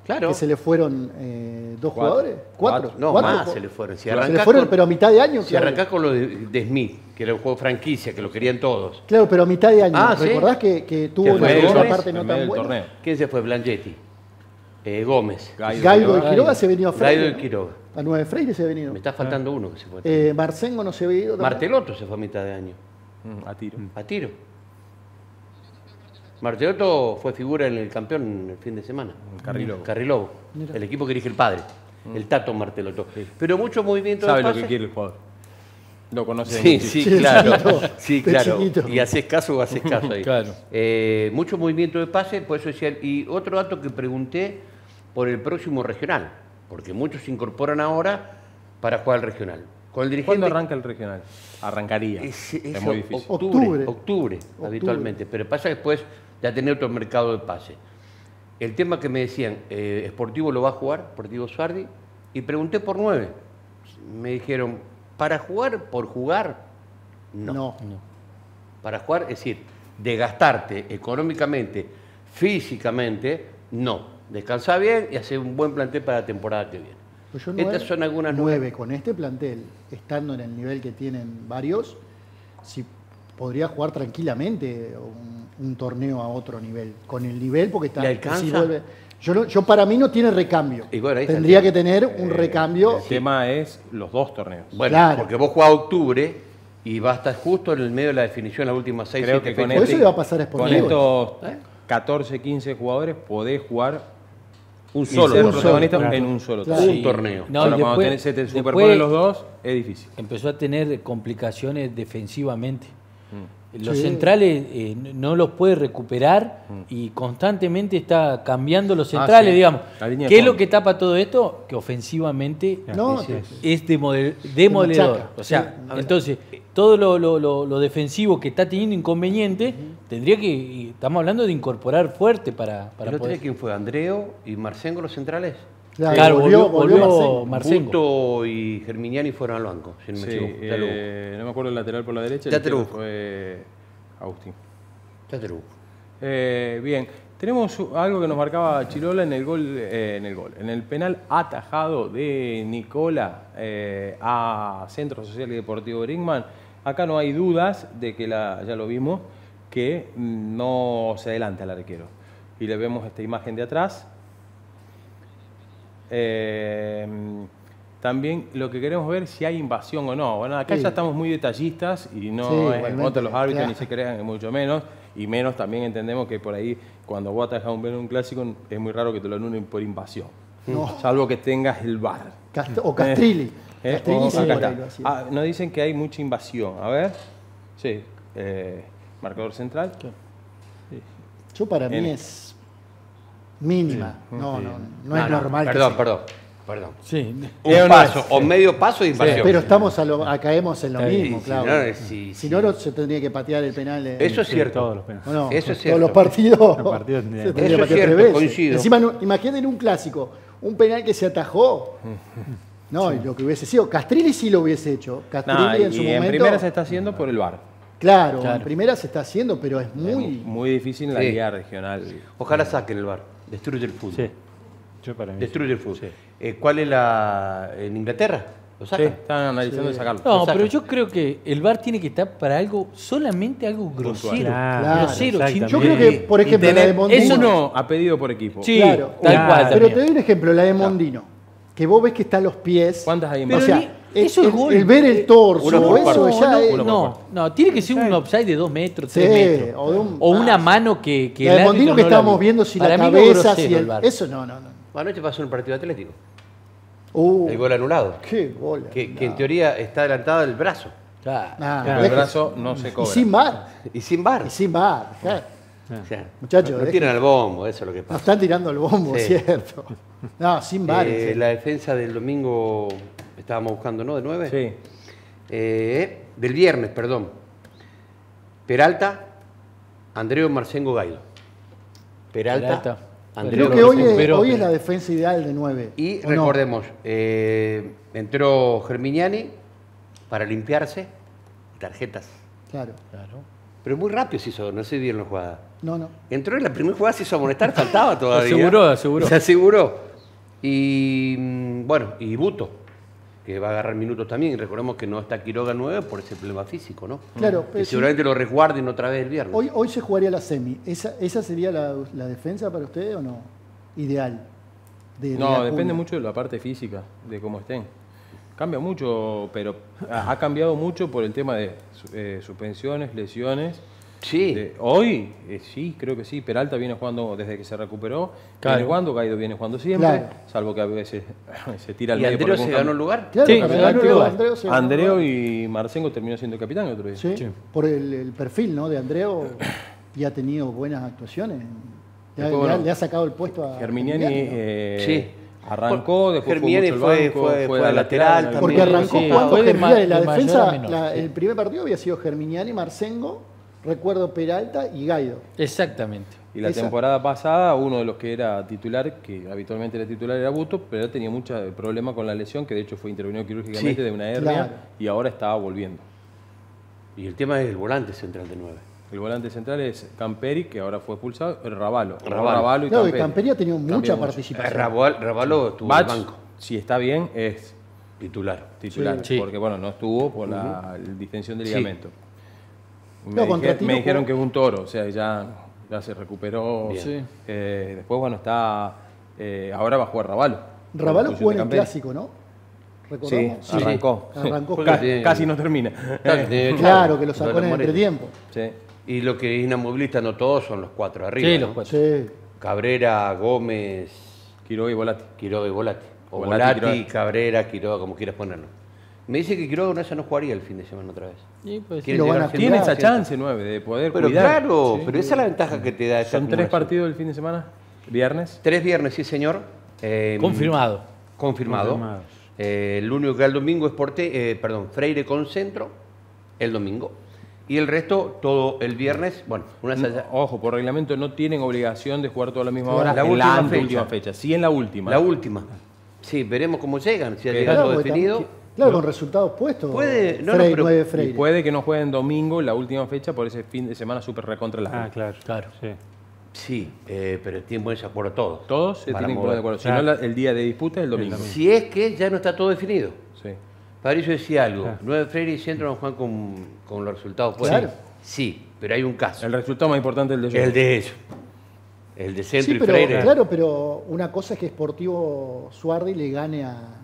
Claro. Que se le fueron dos jugadores. ¿Cuatro? No, ¿Cuatro? más se le fueron. Si Se le arrancás fueron, con- pero a mitad de año. Si claro. arrancás con lo de Smith, que era un juego franquicia, que lo querían todos. Claro, pero a mitad de año. Ah, ¿sí? ¿Recordás que tuvo Que una fue segunda Gómez parte no en medio tan del buena? torneo. ¿Quién se fue? Blanchetti. Gómez. Gaido y Quiroga se venía a Freire. Gaido y ¿no? Quiroga. A 9 Freire se ha venido. Me está faltando uno que se fue. Marcengo no se había ido. también. Martelotto se fue a mitad de año. A tiro. A tiro. Martelotto fue figura en el campeón el fin de semana. Carrilobo. Carrilobo. El equipo que dirige el padre. El Tato Martelotto. Pero mucho movimiento Sabe de lo pase. que quiere el jugador. Lo conoce. de Sí, muchísimo. sí, Sí, de claro. chiquito, Sí, de claro. chiquito. Y haces caso o haces caso ahí. Claro. Mucho movimiento de pase, por eso decía. Y otro dato que pregunté por el próximo regional, porque muchos se incorporan ahora para jugar el regional. Con el dirigente. ¿Cuándo arranca el regional? Arrancaría. Es muy difícil. Octubre, habitualmente. Pero pasa que después ya tener otro mercado de pase. El tema que me decían, Sportivo lo va a jugar, Sportivo Suardi, y pregunté por 9. Me dijeron, ¿para jugar por jugar? No. Para jugar, es decir, de gastarte económicamente, físicamente, no. Descansá bien y hacer un buen plantel para la temporada que viene. Pues yo Estas son algunas 9 con este plantel, estando en el nivel que tienen varios, si podría jugar tranquilamente un torneo a otro nivel. Con el nivel, porque está. ¿Le alcanza? si vuelve- yo para mí no tiene recambio. Y bueno, ahí está el Tendría tema. que tener un recambio. El tema es los dos torneos. Bueno, Claro. porque vos jugás octubre y va a estar justo en el medio de la definición las últimas 6, Creo 7 que con, Por eso le va a pasar a con Sportivo. estos 14, 15 jugadores podés jugar un y solo ser un torneo. protagonista solo. en un solo Claro. torneo. Un torneo. No, Ahora, y cuando después- se te después superponen los dos, es difícil. Empezó a tener complicaciones defensivamente. Los Sí. centrales no los puede recuperar y constantemente está cambiando los centrales, sí. digamos. La línea ¿Qué de es lo fondo. que tapa todo esto? Que ofensivamente No, es demoledor. machaca. O sea, Sí. entonces, todo lo defensivo que está teniendo inconveniente, tendría que, y estamos hablando de incorporar fuerte para ¿El otro poder... día quién fue? ¿Andreo y Marcengo los centrales? Claro, volvió Marcelo. Marcengo. Busto y Germiniani fueron al banco, si no me Sí, equivoco. Ya lo busco. no me acuerdo el lateral por la derecha. Ya el te lo izquierdo busco. fue Agustín. Ya te lo busco. Bien, tenemos algo que nos marcaba Chirola en en el penal atajado de Nicola a Centro Social y Deportivo Brinkmann. Acá no hay dudas de que ya lo vimos, que no se adelanta al arquero. Y le vemos esta imagen de atrás. También lo que queremos ver si hay invasión o no. Bueno, acá Sí. ya estamos muy detallistas y no Sí, es en igualmente, contra de los árbitros, claro. ni se crean, mucho menos. Y menos también entendemos que por ahí, cuando vos atajas un clásico, es muy raro que te lo anulen por invasión. No. Salvo que tengas el VAR. O Castrilli. Castrilli O sí, acá por ahí está. lo hacía. Nos dicen que hay mucha invasión. A ver. Sí. Marcador central. Yo para mí N. es mínima. No es No, normal. que Perdón, sea. perdón. Sí. Un paso o medio paso de invasión. Pero estamos caemos en lo Sí, mismo, sí, claro. no, sí, Si sí. no, se tendría que patear el penal. Eso es cierto. Todos los penales. ¿O no? Eso es Todos cierto. los partidos. Los partidos tendrían- se tendría Eso que es patear cierto, 3 veces. coincido. Encima, imaginen un clásico, un penal que se atajó. No, y lo que hubiese sido. Castrilli sí lo hubiese hecho. Castrilli Nah, en su y en momento. primera se está haciendo por el VAR. Claro, en primera se está haciendo, pero es muy. Muy difícil en la Sí. liga regional. Ojalá saquen el VAR. Destruye el fútbol. Sí. Yo para mí. Destruye el fútbol. Sí. ¿Cuál es la en Inglaterra? ¿Lo Sí, sacan? están analizando de sacarlo. No, Lo sacan. pero yo creo que el VAR tiene que estar para algo, solamente algo grosero. Claro, grosero, sin- Yo creo que, por ejemplo, la de Mondino. eso Uno a pedido por equipo. Sí, Claro, tal claro. cual pero también. te doy un ejemplo, la de Mondino. Que vos ves que están los pies. ¿Cuántas hay en Pero O base? sea, ni- eso es gol. el ver el torso, Uno por eso parte. ya es. No, tiene que ser un offside de 2 metros, Sí, 3 metros. o de un- O una mano que La de el Mondino árbitro que no la estábamos vio. viendo si Para la mí cabeza, grosero si el el. VAR. Eso no. Anoche pasó en el partido atlético. El El gol anulado. Qué bola. Que en teoría está adelantado el brazo. Claro. Ah, Pero el déjese. brazo no se Y cobra. sin VAR. Y sin bar. Y sin VAR. claro. O sea, Muchachos, no dejen- tiran al bombo, eso es lo que Nos pasa. están tirando el bombo, Sí. cierto. No, sin VAR. en serio. La defensa del domingo estábamos buscando, ¿no? De 9. Sí. Del viernes, perdón. Peralta, Andreo Marcengo Gaido. Peralta. Andreo Creo que hoy recuperó, es pero- la defensa ideal de 9. Y ¿o no? recordemos, entró Germiniani para limpiarse tarjetas. Claro. Pero muy rápido se hizo, no sé bien la jugada. No. Entró en la primera jugada, se hizo amonestar, faltaba todavía. Aseguró. Se aseguró. Y bueno, y Buto, que va a agarrar minutos también. Y recordemos que no está Quiroga 9 por ese problema físico, ¿no? Claro, Que seguramente lo resguarden otra vez el viernes. Hoy se jugaría la semi. ¿Esa sería la defensa para ustedes o no? Ideal. No, depende mucho de la parte física, de cómo estén. Cambia mucho, pero ha cambiado mucho por el tema de suspensiones, lesiones. Sí. Hoy, sí, creo que sí. Peralta viene jugando desde que se recuperó. Viene jugando, Gaido viene jugando siempre. Claro. Salvo que a veces se tira al ¿Y medio. Andreo se ganó el lugar? Claro, Sí, para se ganó el lugar. Andreo y Marcengo terminó siendo el capitán el otro día. Sí, por el perfil, ¿no? De Andreo, y ha tenido buenas actuaciones. Le ha sacado el puesto a Germiniani Sí. arrancó, después Germiniani fue al lateral también. Porque arrancó Sí, jugando fue de Germiniani. La de mayor defensa, a menor, sí. el primer partido había sido Germiniani, Marcengo, recuerdo Peralta y Gaido. Exactamente. Y la Esa. temporada pasada, uno de los que era titular, que habitualmente era titular, era Buto, pero él tenía mucho problema con la lesión, que de hecho fue intervenido quirúrgicamente Sí, de una hernia, claro. y ahora estaba volviendo. Y el tema es el volante central de 9. El volante central es Camperi, que ahora fue expulsado, Ravalo. Ravalo. Y Claro, y Camperi. Camperi ha tenido mucha Cambió mucho. participación. Ravalo estuvo en el Bach, banco, si está bien, es titular. titular, Sí. porque bueno, no estuvo por la distensión del Sí. ligamento. No, contra Tiro Me dijeron jugó- que es un toro, o sea, ya se recuperó. Bien. Sí. Después, bueno, está. Ahora va a jugar Ravalo. Ravalo Por jugó en el Camperi. clásico, ¿no? Sí, ¿Recordamos? arrancó. Arrancó. Casi no termina. Claro, que lo sacó en el Moreno. entretiempo. Sí. Y lo que es inamovilista no todos son los 4 arriba. Sí, ¿no? los 4. Sí. Cabrera, Gómez, Quiroga y Volati. Quiroga y Volati. O Volati, Volati, Quiroga. Cabrera, Quiroga, como quieras ponerlo. Me dice que Quiroga no jugaría el fin de semana otra vez. Sí, pues, Quiere lo van llegar a siempre Tiene a esa 100. chance 9 de poder Pero cuidar. claro, Sí. pero esa es la ventaja que te da esta Son 3 acumulación. partidos el fin de semana. Viernes. 3 viernes, sí señor. confirmado. Confirmado. Confirmados. El único que el domingo es Freire con Centro, el domingo. Y el resto, todo el viernes, bueno, una Ojo, por reglamento no tienen obligación de jugar toda la misma Claro. hora La en última la fecha. última fecha. Sí, en la última. la última. Sí, veremos cómo llegan, si ha Claro, llegado porque definido. Claro, con resultados puestos. Puede- no, Freire, pero- 9 Y Freire. puede que no jueguen domingo, la última fecha, por ese fin de semana súper recontra largo. Claro. Claro. Sí. Sí, pero tienen buen acuerdo todos. Todos se Para tienen que mover. poner de acuerdo. Si Claro. no, el día de disputa es el domingo. Si es que ya no está todo definido. Sí. Patricio decía algo, Claro. 9 Freire y Centro no juegan con los resultados puestos. Claro. Sí, pero hay un caso. El resultado más importante es el de ellos. El de ellos. El de Centro Sí, y pero, Freire. claro, pero una cosa es que Sportivo Suardi le gane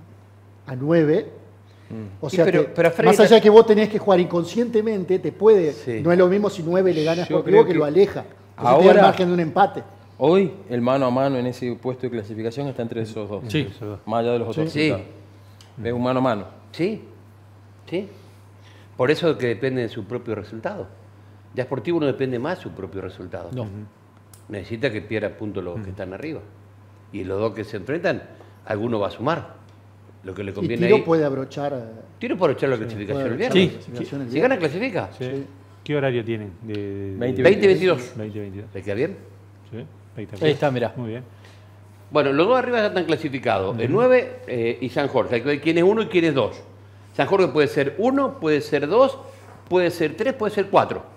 a 9. O Sí, sea, pero- que, pero a Freire- más allá de que vos tenés que jugar inconscientemente, te puede. Sí. No es lo mismo si 9 le gana a Yo Sportivo creo que, que lo aleja. Entonces te da ahora- el margen de un empate. Hoy, el mano a mano en ese puesto de clasificación está entre esos dos. Sí. Más allá de los otros Sí. resultados. Es un mano a mano. Sí, sí. Por eso que depende de su propio resultado. Ya Sportivo no depende más de su propio resultado. No. Necesita que pierda puntos los que están arriba. Y los dos que se enfrentan, alguno va a sumar. Lo que le Y conviene Tiro ahí. puede abrochar. Tiro por echar la clasificación el puede viernes. abrochar la clasificación el Si viernes. gana, clasifica. Sí. ¿Qué horario tienen? De 20-22. 20-22. ¿Le queda bien? Sí. Ahí está, mirá. Muy bien. Bueno, los dos arriba ya están clasificados. El 9 y San Jorge. Hay que ver quién es 1 y quién es 2. San Jorge puede ser 1, puede ser 2, puede ser 3, puede ser 4.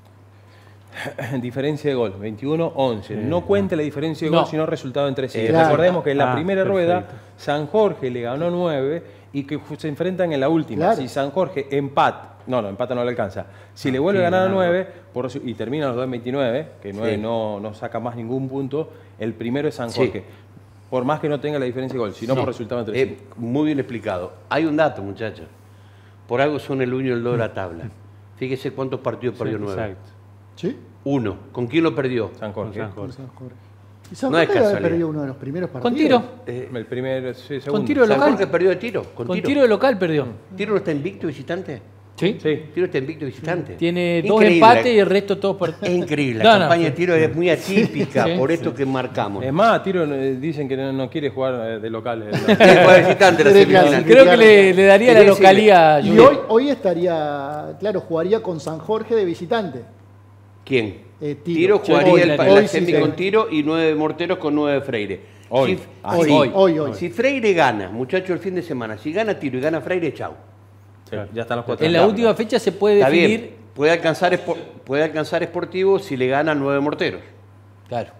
Diferencia de gol, 21-11. No cuenta la diferencia de gol, No. sino resultado entre sí. Claro. Recordemos que en la Ah, primera rueda perfecto. San Jorge le ganó 9 y que se enfrentan en la última. Claro. Si San Jorge empata no le alcanza. Si le vuelve a ganar a 9 y terminan los dos en 29, que 9 Sí. no saca más ningún punto, el primero es San Sí. Jorge. Por más que no tenga la diferencia de gol, sino por resultado entre sí. Muy bien explicado. Hay un dato, muchachos. Por algo son el 1 y el 2 de la tabla. Fíjese cuántos partidos perdió 9. Exacto. ¿Sí? 1. ¿Con quién lo perdió? San Jorge. San Jorge. San Jorge. Y San No es Jorge debe haber casualidad. perdido uno de los primeros partidos. Con tiro. El primero, sí, segundo. Con tiro de San local. Jorge perdió de tiro. Con Con tiro. tiro de local perdió. ¿Tiro no está invicto visitante? Sí. Sí. Tiro está invicto visitante. Tiene 2 Increíble. empates y el resto todos por... Es increíble. No, La no. campaña de tiro es muy atípica Sí. por esto que marcamos. Es más, Tiro dicen que no quiere jugar de local. Quiere jugar visitante la Quiere semifinal. clasificar. Creo que le daría la Quería decirle- localía. Y Junior. hoy estaría, claro, jugaría con San Jorge de visitante. ¿Quién? Tiro. Tiro Sí, jugaría hoy, el, la- la hoy sí, semi sí. con Tiro y 9 Morteros con 9 Freire. Hoy. Si, Ah, sí. hoy. Si Freire gana, muchachos, el fin de semana, si gana Tiro y gana Freire, chau. Sí, ya están los cuatro. En la última fecha se puede Está definir bien, Puede alcanzar Sportivo si le gana 9 morteros. Claro.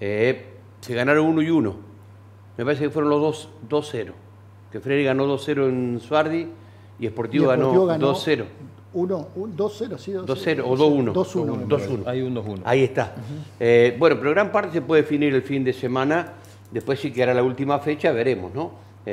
Se ganaron 1 y 1. Me parece que fueron los 2-0. Que Freire ganó 2-0 en Suardi y Sportivo ganó 2-0. 2-0, sí, 2-0 o 2-1. 2-1. Hay un 2-1. Ahí está. Bueno, pero gran parte se puede definir el fin de semana. Después sí que hará la última fecha, veremos, ¿no?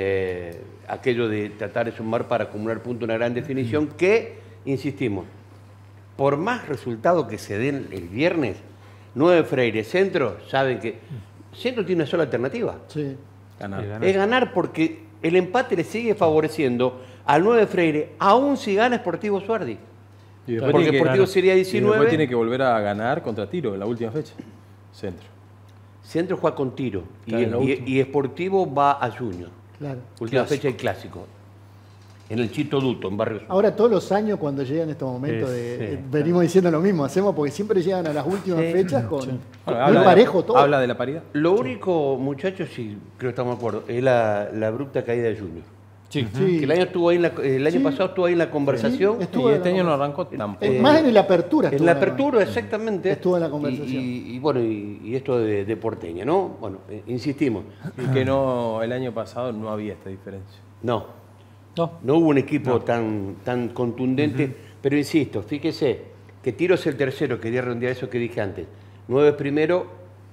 Aquello de tratar de sumar para acumular puntos, una gran definición que, insistimos, por más resultados que se den el viernes, 9 Freire, Centro, saben que Centro tiene una sola alternativa. Sí. Ganar. Es ganar porque el empate le sigue favoreciendo al 9 Freire, aún si gana Sportivo Suardi. Y después Porque tiene que- Sportivo sería Y después 19. tiene que volver a ganar contra Tiro en la última fecha. Centro. Centro juega con Tiro Claro, la última. y Sportivo va a Junior. Claro. Última Clásico. fecha del clásico. En el Chito Duto, en Barrio Sur. Ahora todos los años cuando llegan estos momentos Sí. venimos diciendo lo mismo, hacemos porque siempre llegan a las últimas fechas con Bueno, muy habla de- parejo todo. Habla de la paridad. Lo único, muchachos, sí, creo que estamos de acuerdo, es la abrupta caída de Junior. Sí. Sí. Que el año, el año Sí. pasado estuvo ahí en la conversación. Sí, estuvo Y en este la año no conversación. arrancó tampoco. Más en la apertura. En estuvo la en apertura, exactamente. Estuvo en la conversación. Y bueno, y esto de Porteña, ¿no? Bueno, insistimos. Y que no, el año pasado no había esta diferencia. No, No. no hubo un equipo tan contundente, pero insisto, fíjese que Tiro es el tercero, quería redondear eso que dije antes. 9 es primero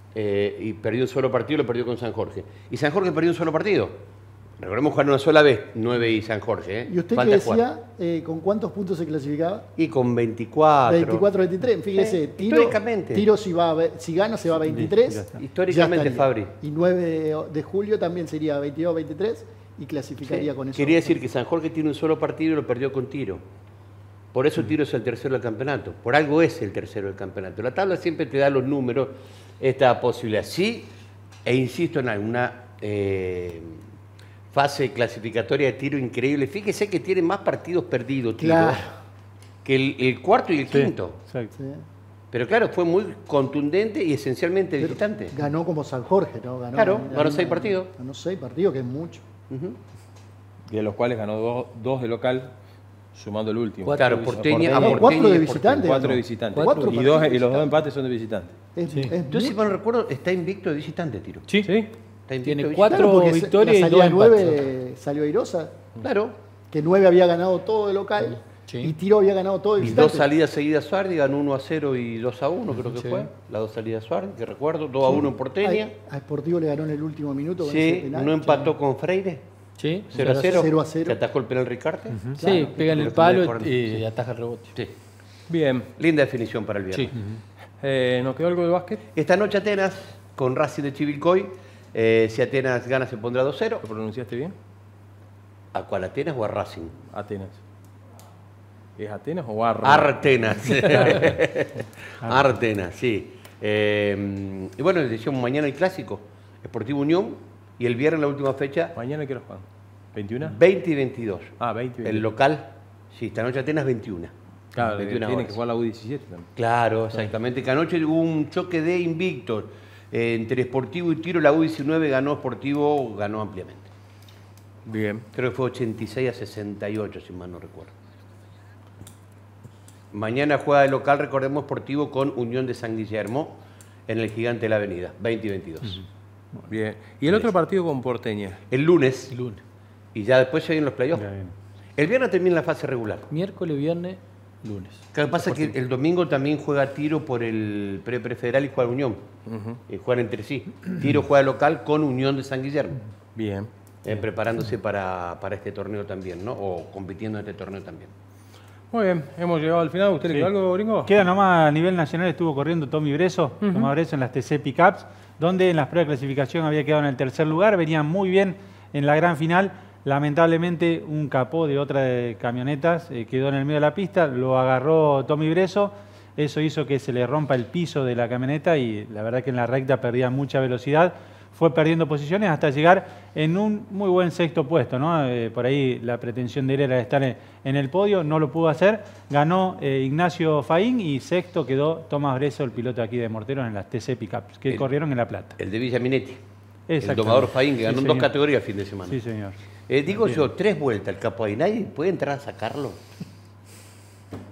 y perdió un solo partido, lo perdió con San Jorge. Y San Jorge perdió un solo partido. Recordemos jugar una sola vez, 9 y San Jorge. ¿Y usted Falta qué jugar. decía? ¿Con cuántos puntos se clasificaba? Y con 24. 24-23. Fíjese, Tiro, históricamente. Tiro si gana se va a 23. Ya está. Históricamente, ya estaría. Fabri. Y 9 de julio también sería 22-23 y clasificaría Sí. con eso. Quería decir que San Jorge tiene un solo partido y lo perdió con Tiro. Por eso Tiro es el tercero del campeonato. Por algo es el tercero del campeonato. La tabla siempre te da los números, esta posibilidad. Sí, e insisto en alguna fase clasificatoria de Tiro increíble. Fíjese que tiene más partidos perdidos Tiro Claro. que el cuarto y el quinto. Exacto. Sí. Pero claro, fue muy contundente y esencialmente visitante. Ganó como San Jorge, ¿no? Claro, ganó 6 partidos. Ganó 6 partidos, que es mucho. Ujú. De los cuales ganó dos de local, sumando el último. Cuatro Claro, de Porteña, No, a Porteña 4 de y Sporting. visitante. 4 de ganó. visitantes. Cuatro Y, partidos de los dos visitante. empates son de visitantes. Es Yo, si mucho. mal no recuerdo, está invicto de visitante, Tiro. Sí. ¿Sí? Está invicto Tiene de 4 Claro, porque victorias y la 2 salida empates. 9 salió airosa, Claro. que 9 había ganado todo de local Sí. y Tiro había ganado todo de Y visitante. 2 salidas seguidas Suardi, ganó 1-0 y 2-1, creo que Sí. fue. Las 2 salidas Suardi, que recuerdo. 2-1 en Porteña. A Sportivo le ganó en el último minuto con ese Sí, penal. no empató con Freire. Sí. 0-0. 0-0. Que atajó el penal Ricarte. Sí, Claro. pega en el Pero palo por- y sí. ataja el rebote. Sí. Bien. Linda definición para el viernes. Sí. ¿Nos quedó algo de básquet? Esta noche Atenas con Racing de Chivilcoy. Si Atenas gana se pondrá 2-0. ¿Lo pronunciaste bien? ¿A cuál Atenas o a Racing? Atenas. ¿Es Atenas o Arra? Artenas. Artenas, sí. Y bueno, decíamos mañana el clásico. Sportivo Unión y el viernes la última fecha, ¿Mañana qué hora juegan? ¿21? 20 y 22. 20. El local, sí, esta noche Atenas 21. Claro, 21 tiene horas. que jugar la U17 también. Claro, exactamente. Que anoche hubo un choque de invictos entre Sportivo y Tiro. La U19 ganó, Sportivo ganó ampliamente. Bien. Creo que fue 86-68, si mal no recuerdo. Mañana juega de local, recordemos, Sportivo con Unión de San Guillermo en el Gigante de la Avenida, 20 y 22. Bien. ¿Y el otro partido con Porteña? El lunes, El lunes. y ya después se vienen los playoffs. Ya viene. El viernes termina la fase regular. Miércoles, viernes, lunes. Lo que pasa es que el domingo también juega Tiro por el prefederal y juega Unión. Y juegan entre sí. Tiro juega local con Unión de San Guillermo. Bien. Preparándose para este torneo también, ¿no? O compitiendo en este torneo también. Muy bien, hemos llegado al final. ¿Usted le Sí. quedó algo, gringo? Queda nomás a nivel nacional, estuvo corriendo Tommy Breso, Tomás Breso en las TC Pickups, donde en las pruebas de clasificación había quedado en el tercer lugar, venía muy bien en la gran final. Lamentablemente un capó de otra de camionetas quedó en el medio de la pista, lo agarró Tommy Breso, eso hizo que se le rompa el piso de la camioneta y la verdad que en la recta perdía mucha velocidad. Fue perdiendo posiciones hasta llegar en un muy buen sexto puesto, ¿no? Por ahí la pretensión de él era estar en el podio, no lo pudo hacer. Ganó Ignacio Faín y sexto quedó Tomás Breso, el piloto aquí de Morteros en las TC Pickups, que corrieron en La Plata. El de Villa Minetti. El Exactamente. domador Faín, que ganó Sí, en 2 señor. categorías el fin de semana. Sí, señor. Digo yo, 3 vueltas el capo ahí. ¿Nadie puede entrar a sacarlo?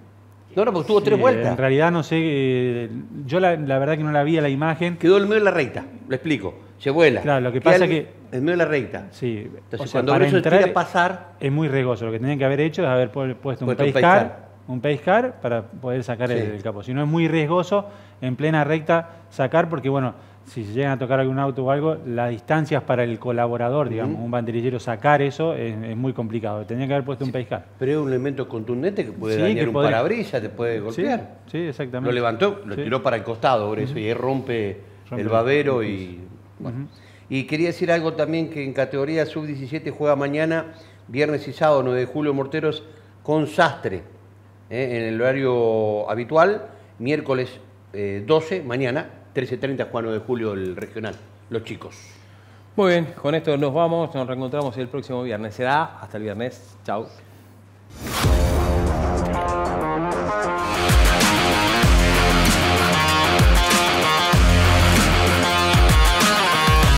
No, porque tuvo 3 vueltas. En realidad no sé, yo la verdad que no la vi a la imagen. Quedó en medio de la recta, lo explico. Se vuela. Claro, lo que pasa es que... En medio de la recta. Sí. Entonces, cuando Breso tira a pasar... Es muy riesgoso. Lo que tenían que haber hecho es haber puesto un pace car para poder sacar el capó. Si no, es muy riesgoso en plena recta sacar, porque bueno, si se llegan a tocar algún auto o algo, las distancias para el colaborador, digamos, un banderillero, sacar eso es muy complicado. Tenían que haber puesto un pace car. Pero es un elemento contundente que puede dañar un parabrisas, te puede golpear. Sí, exactamente. Lo levantó, lo tiró para el costado, por eso, y ahí rompe el babero y... Bueno. Y quería decir algo también, que en categoría sub-17 juega mañana, viernes y sábado, 9 de julio, Morteros, con Sastre, en el horario habitual, miércoles 12, mañana, 13:30, juega 9 de julio el regional, los chicos. Muy bien, con esto nos vamos, nos reencontramos el próximo viernes. Será hasta el viernes. Chao.